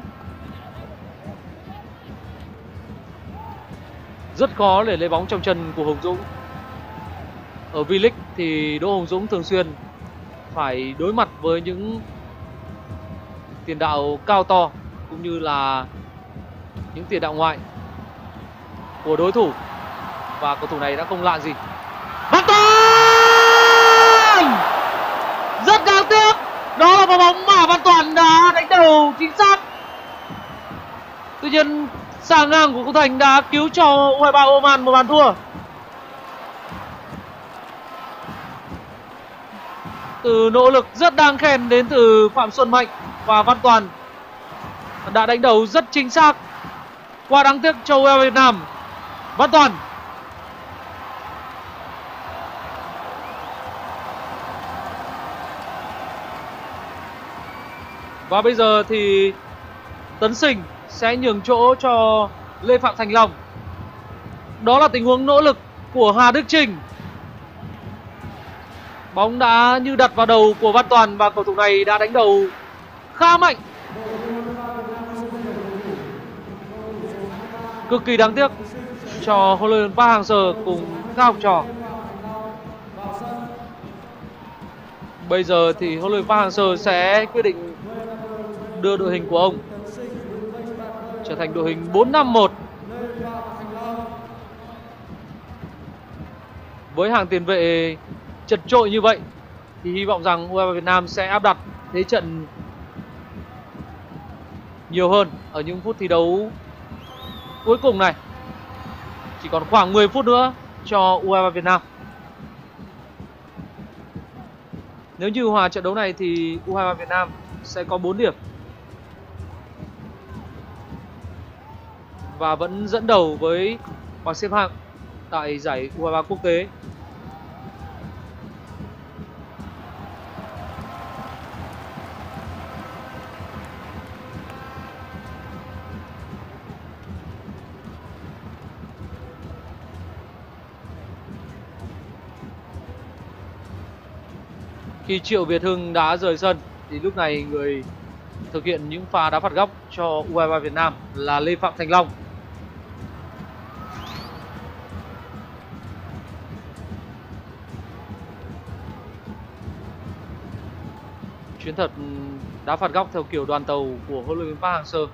rất khó để lấy bóng trong chân của Hùng Dũng. Ở V-League thì Đỗ Hùng Dũng thường xuyên phải đối mặt với những tiền đạo cao to cũng như là những tiền đạo ngoại của đối thủ, và cầu thủ này đã không lạ gì. Văn Toàn rất đáng tiếc, đó là quả bóng mà Văn Toàn đã đánh đầu chính xác. Tuy nhiên xà ngang của Công Thành đã cứu cho U23 Oman một bàn thua. Từ nỗ lực rất đáng khen đến từ Phạm Xuân Mạnh và Văn Toàn đã đánh đầu rất chính xác. Quá đáng tiếc cho U23 Việt Nam. Văn Toàn và bây giờ thì Tấn Sinh sẽ nhường chỗ cho Lê Phạm Thành Long. Đó là tình huống nỗ lực của Hà Đức Chinh. Bóng đã như đặt vào đầu của Văn Toàn và cầu thủ này đã đánh đầu khá mạnh. Cực kỳ đáng tiếc cho huấn luyện viên Park Hang-seo cùng các học trò. Bây giờ thì huấn luyện viên Park Hang-seo sẽ quyết định đưa đội hình của ông trở thành đội hình 4-5-1. Với hàng tiền vệ chật chội như vậy thì hy vọng rằng U23 Việt Nam sẽ áp đặt thế trận nhiều hơn ở những phút thi đấu cuối cùng này. Chỉ còn khoảng 10 phút nữa cho U23 Việt Nam. Nếu như hòa trận đấu này thì U23 Việt Nam sẽ có 4 điểm và vẫn dẫn đầu với bảng xếp hạng tại giải U23 quốc tế. Khi Triệu Việt Hưng đã rời sân thì lúc này người thực hiện những pha đá phạt góc cho U23 Việt Nam là Lê Phạm Thành Long. Chiến thuật đá phạt góc theo kiểu đoàn tàu của huấn luyện viên Park Hang-seo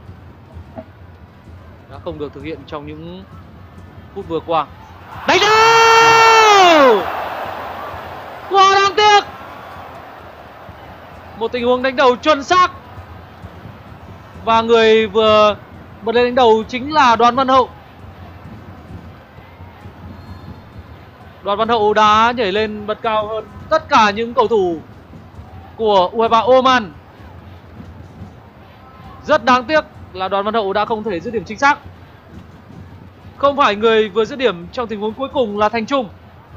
đã không được thực hiện trong những phút vừa qua. Đánh đầu! Quá đáng tiếc! Một tình huống đánh đầu chuẩn xác. Và người vừa bật lên đánh đầu chính là Đoàn Văn Hậu. Đoàn Văn Hậu đã nhảy lên bật cao hơn tất cả những cầu thủ của U23 Oman. Rất đáng tiếc là Đoàn Văn Hậu đã không thể dứt điểm chính xác. Không phải người vừa dứt điểm trong tình huống cuối cùng là Thành Trung.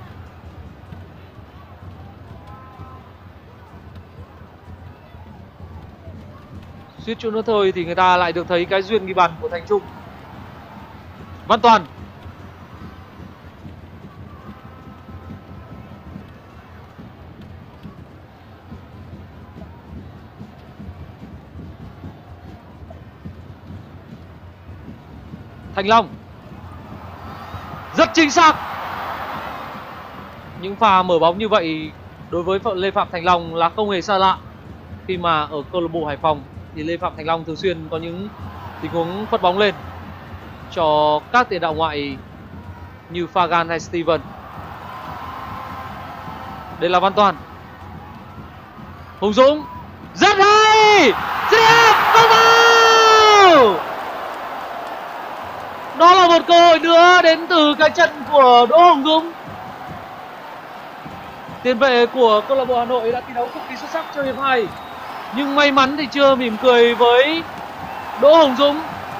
Suýt chút nữa thôi thì người ta lại được thấy cái duyên ghi bàn của Thành Trung. Văn Toàn. Thành Long. Rất chính xác. Những pha mở bóng như vậy đối với Lê Phạm Thành Long là không hề xa lạ khi mà ở câu lạc bộ Hải Phòng thì Lê Phạm Thành Long thường xuyên có những tình huống phất bóng lên cho các tiền đạo ngoại như Fagan hay Steven. Đây là Văn Toàn. Hùng Dũng rất hay, dứt điểm không vào. Đó là một cơ hội nữa đến từ cái trận của Đỗ Hùng Dũng. Tiền vệ của câu lạc bộ Hà Nội đã thi đấu cực kỳ xuất sắc trong hiệp 2, nhưng may mắn thì chưa mỉm cười với Đỗ Hùng Dũng.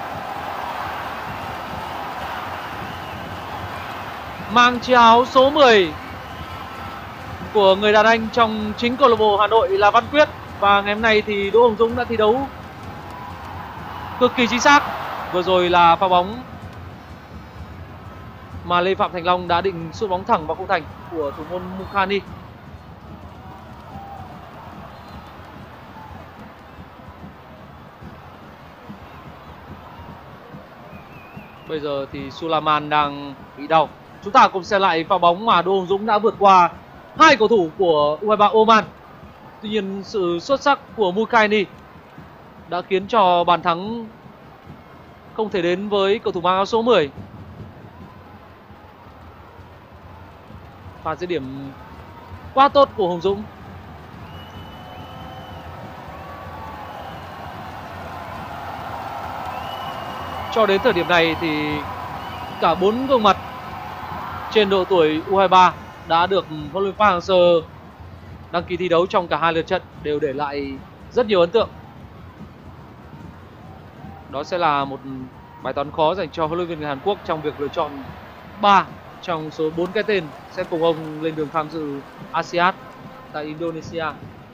Mang chiếc áo số 10 của người đàn anh trong chính câu lạc bộ Hà Nội là Văn Quyết, và ngày hôm nay thì Đỗ Hùng Dũng đã thi đấu cực kỳ chính xác. Vừa rồi là pha bóng mà Lê Phạm Thành Long đã định sút bóng thẳng vào khung thành của thủ môn Mukhani. Bây giờ thì Sulaiman đang bị đau. Chúng ta cùng xem lại pha bóng mà Đỗ Hùng Dũng đã vượt qua hai cầu thủ của U23 Oman. Tuy nhiên sự xuất sắc của Mukhani đã khiến cho bàn thắng không thể đến với cầu thủ mang áo số 10. Pha dứt điểm quá tốt của Hùng Dũng. Cho đến thời điểm này thì cả 4 gương mặt trên độ tuổi U23 đã được huấn luyện viên Park Hang-seo đăng ký thi đấu trong cả hai lượt trận đều để lại rất nhiều ấn tượng. Đó sẽ là một bài toán khó dành cho huấn luyện viên người Hàn Quốc trong việc lựa chọn 3 trong số 4 cái tên sẽ cùng ông lên đường tham dự ASEAN tại Indonesia.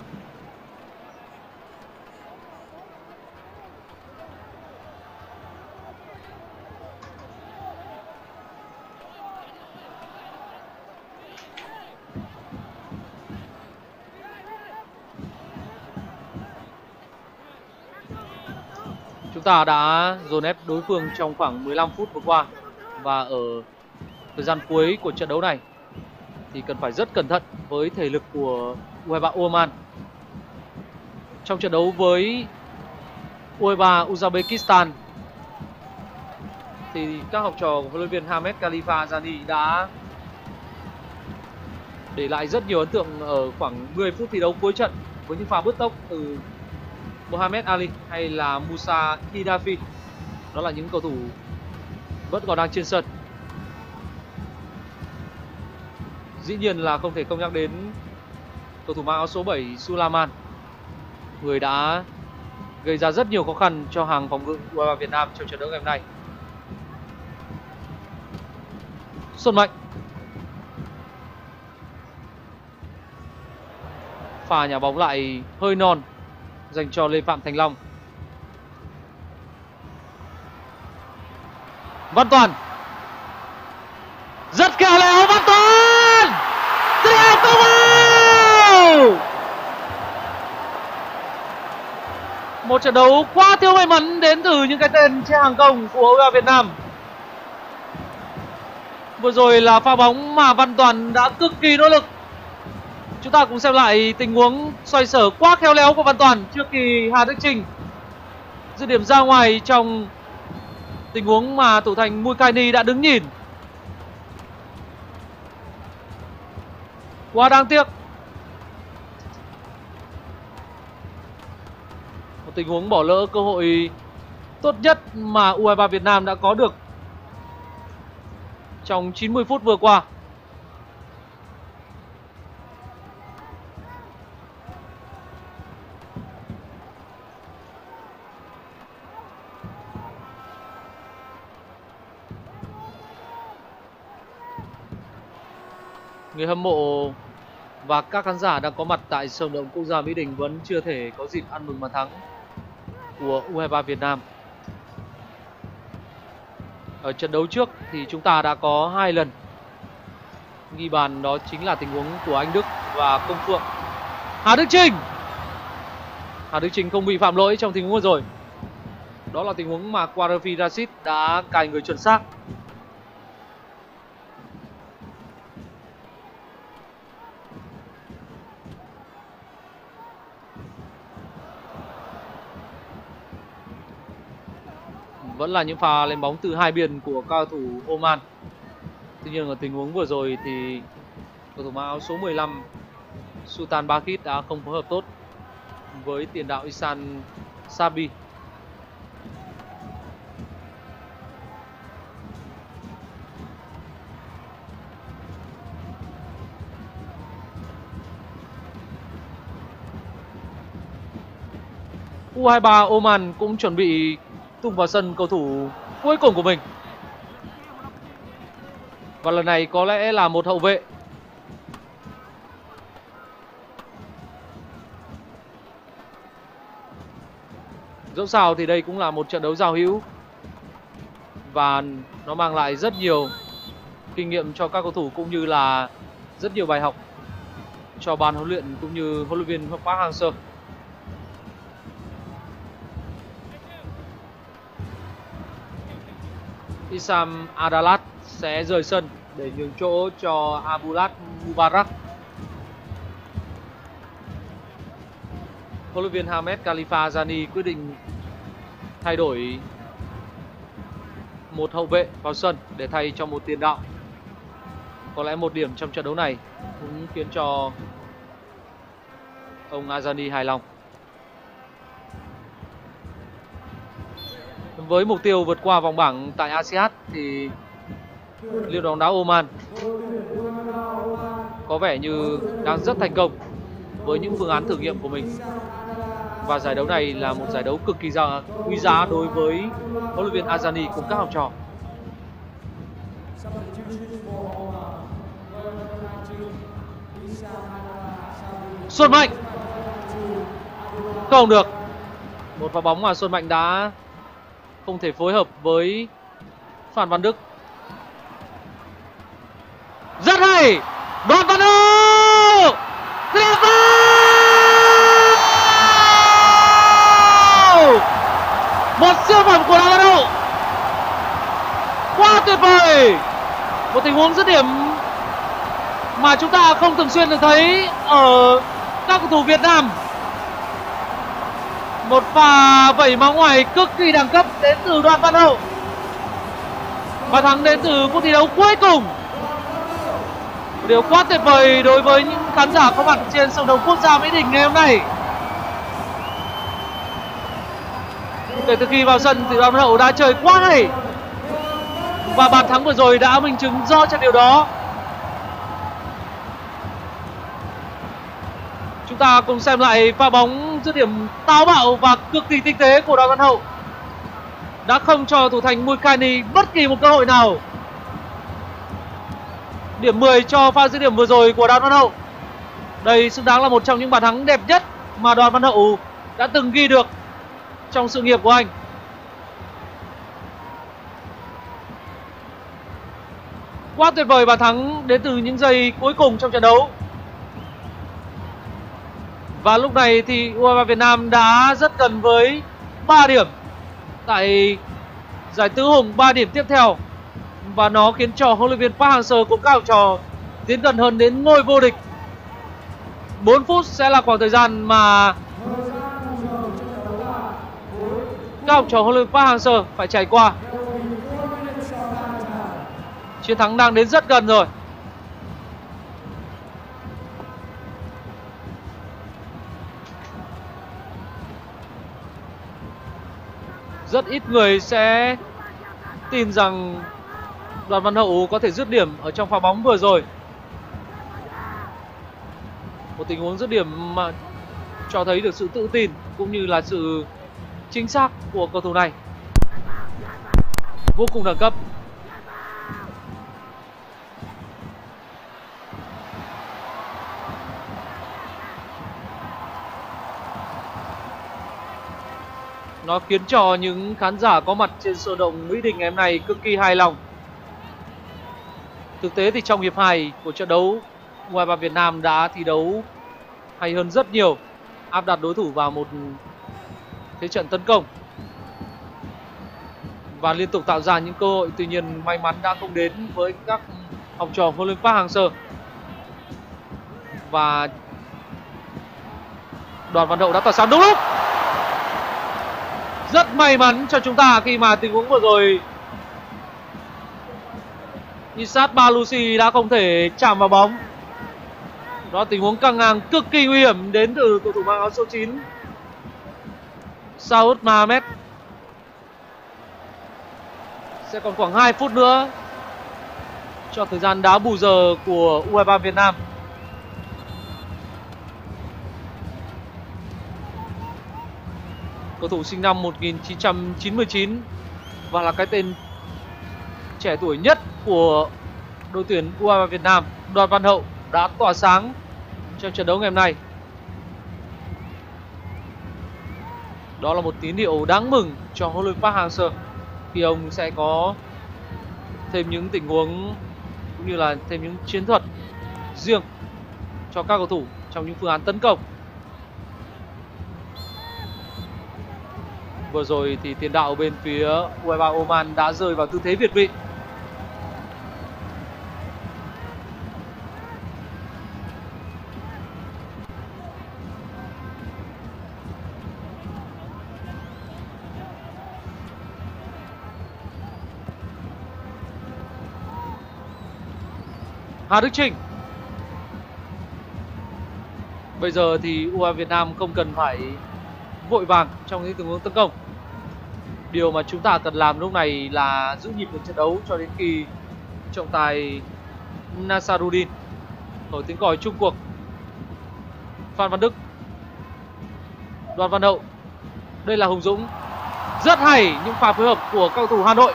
Chúng ta đã dồn ép đối phương trong khoảng 15 phút vừa qua, và ở thời gian cuối của trận đấu này thì cần phải rất cẩn thận với thể lực của U23 Oman. Trong trận đấu với U23 Uzbekistan thì các học trò của huấn luyện viên Hamed Khalifa Jani đã để lại rất nhiều ấn tượng ở khoảng 10 phút thi đấu cuối trận với những pha bứt tốc từ Mohamed Ali hay là Musa Hidafi. Đó là những cầu thủ vẫn còn đang trên sân. Dĩ nhiên là không thể không nhắc đến cầu thủ mang áo số 7 Sulaiman, người đã gây ra rất nhiều khó khăn cho hàng phòng ngự của Việt Nam trong trận đấu ngày hôm nay. Xuân Mạnh. Pha nhà bóng lại hơi non dành cho Lê Phạm Thành Long. Văn Toàn rất khéo léo, Văn Toàn dứt điểm không vào. Một trận đấu quá thiếu may mắn đến từ những cái tên trên hàng công của U23 Việt Nam. Vừa rồi là pha bóng mà Văn Toàn đã cực kỳ nỗ lực. Chúng ta cùng xem lại tình huống xoay sở quá khéo léo của Văn Toàn trước khi Hà Đức Chinh dứt điểm ra ngoài trong tình huống mà thủ thành Mukhani đã đứng nhìn. Quá đáng tiếc. Một tình huống bỏ lỡ cơ hội tốt nhất mà U23 Việt Nam đã có được trong 90 phút vừa qua. Người hâm mộ và các khán giả đang có mặt tại sân vận động quốc gia Mỹ Đình vẫn chưa thể có dịp ăn mừng bàn thắng của U23 Việt Nam. Ở trận đấu trước thì chúng ta đã có 2 lần ghi bàn, đó chính là tình huống của Anh Đức và Công Phượng. Hà Đức Chinh không bị phạm lỗi trong tình huống vừa rồi. Đó là tình huống mà Quarafi Rashid đã cài người chuẩn xác. Vẫn là những pha lên bóng từ hai biên của cao thủ Oman. Tuy nhiên ở tình huống vừa rồi thì cầu thủ mang áo số 15 Sultan Bakit đã không phối hợp tốt với tiền đạo Ihsan Sabi. U23 Oman cũng chuẩn bị tung vào sân cầu thủ cuối cùng của mình. Và lần này có lẽ là một hậu vệ. Dẫu sao thì đây cũng là một trận đấu giao hữu và nó mang lại rất nhiều kinh nghiệm cho các cầu thủ cũng như là rất nhiều bài học cho ban huấn luyện cũng như huấn luyện viên Park Hang-seo. Issam Adalat sẽ rời sân để nhường chỗ cho Abulat Mubarak. Huấn luyện viên Hamed Khalifa Jani quyết định thay đổi một hậu vệ vào sân để thay cho một tiền đạo. Có lẽ một điểm trong trận đấu này cũng khiến cho ông Azani hài lòng. Với mục tiêu vượt qua vòng bảng tại ASEAN thì Liên đoàn bóng đá Oman có vẻ như đang rất thành công với những phương án thử nghiệm của mình. Và giải đấu này là một giải đấu cực kỳ quý giá đối với huấn luyện viên Azani cùng các học trò. Xuân Mạnh không được. Một pha bóng mà Xuân Mạnh đã không thể phối hợp với Phan Văn Đức. Rất hay. Đoàn Văn Hậu. Một siêu phẩm của Đoàn Văn Hậu. Quá tuyệt vời. Một tình huống dứt điểm mà chúng ta không thường xuyên được thấy ở các cầu thủ Việt Nam. Một pha vẩy má ngoài cực kỳ đẳng cấp đến từ Đoàn Văn Hậu. Và thắng đến từ phút thi đấu cuối cùng. Điều quá tuyệt vời đối với những khán giả có mặt trên sân đấu quốc gia Mỹ Đình ngày hôm nay. Kể từ khi vào sân thì Đoàn Văn Hậu đã chơi quá hay. Và bàn thắng vừa rồi đã minh chứng rõ cho điều đó. Chúng ta cùng xem lại pha bóng dứt điểm táo bạo và cực kỳ tinh tế của Đoàn Văn Hậu. Đã không cho thủ thành Mulkani bất kỳ một cơ hội nào. Điểm 10 cho pha dứt điểm vừa rồi của Đoàn Văn Hậu. Đây xứng đáng là một trong những bàn thắng đẹp nhất mà Đoàn Văn Hậu đã từng ghi được trong sự nghiệp của anh. Quá tuyệt vời bàn thắng đến từ những giây cuối cùng trong trận đấu. Và lúc này thì U23 Việt Nam đã rất gần với 3 điểm tại giải tứ hùng 3 điểm tiếp theo. Và nó khiến cho huấn luyện viên Park Hang-seo cùng các học trò tiến gần hơn đến ngôi vô địch. 4 phút sẽ là khoảng thời gian mà các học trò huấn luyện viên Park Hang-seo phải trải qua. Chiến thắng đang đến rất gần rồi. Rất ít người sẽ tin rằng Đoàn Văn Hậu có thể dứt điểm ở trong pha bóng vừa rồi. Một tình huống dứt điểm mà cho thấy được sự tự tin cũng như là sự chính xác của cầu thủ này. Vô cùng đẳng cấp. Nó khiến cho những khán giả có mặt trên sân động Mỹ Đình ngày hôm nay cực kỳ hài lòng. Thực tế thì trong hiệp 2 của trận đấu, U23 Việt Nam đã thi đấu hay hơn rất nhiều, áp đặt đối thủ vào một thế trận tấn công và liên tục tạo ra những cơ hội. Tuy nhiên may mắn đã không đến với các học trò huấn luyện viên Park Hang-seo. Và Đoàn Văn Hậu đã tỏa sáng đúng lúc. Rất may mắn cho chúng ta khi mà tình huống vừa rồi Isat Balusi đã không thể chạm vào bóng. Đó, tình huống căng ngang cực kỳ nguy hiểm đến từ cầu thủ mang áo số 9 Saud Mohamed. Sẽ còn khoảng 2 phút nữa cho thời gian đá bù giờ của U23 Việt Nam. Cầu thủ sinh năm 1999 và là cái tên trẻ tuổi nhất của đội tuyển U23 Việt Nam, Đoàn Văn Hậu, đã tỏa sáng trong trận đấu ngày hôm nay. Đó là một tín hiệu đáng mừng cho huấn luyện viên Park Hang-seo khi ông sẽ có thêm những tình huống cũng như là thêm những chiến thuật riêng cho các cầu thủ trong những phương án tấn công. Vừa rồi thì tiền đạo bên phía U23 Oman đã rơi vào tư thế việt vị. Hà Đức Chinh. Bây giờ thì U23 Việt Nam không cần phải vội vàng trong những tình huống tấn công. Điều mà chúng ta cần làm lúc này là giữ nhịp được trận đấu cho đến khi trọng tài Nasaruddin thổi tiếng còi chung cuộc. Phan Văn Đức, Đoàn Văn Hậu, đây là Hùng Dũng. Rất hay những pha phối hợp của cầu thủ Hà Nội.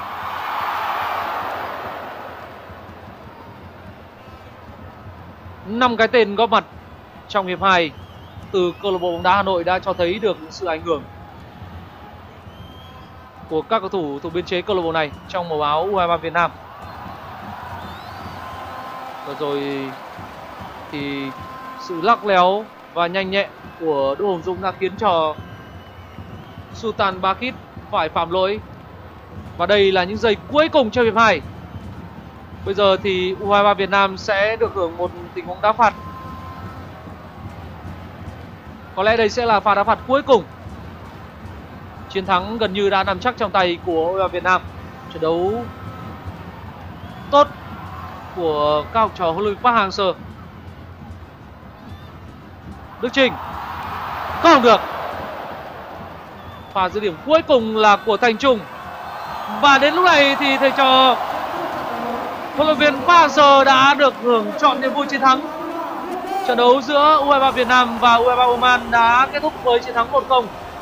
Năm cái tên góp mặt trong hiệp 2 từ câu lạc bộ bóng đá Hà Nội đã cho thấy được sự ảnh hưởng của các cầu thủ thuộc biên chế câu lạc bộ này trong màu áo U23 Việt Nam. Và rồi thì sự lắc léo và nhanh nhẹn của Đỗ Hùng Dũng đã khiến cho Sultan Bakit phải phạm lỗi. Và đây là những giây cuối cùng trong hiệp 2. Bây giờ thì U23 Việt Nam sẽ được hưởng một tình huống đá phạt. Có lẽ đây sẽ là pha đá phạt cuối cùng. Chiến thắng gần như đã nằm chắc trong tay của U23 Việt Nam. Trận đấu tốt của các học trò huấn luyện viên Park Hang-seo. Đức Chinh không được. Pha dứt điểm cuối cùng là của Thành Trung. Và đến lúc này thì thầy trò huấn luyện viên Park Hang-seo đã được hưởng trọn niềm vui chiến thắng. Trận đấu giữa U23 Việt Nam và U23 Oman đã kết thúc với chiến thắng 1-0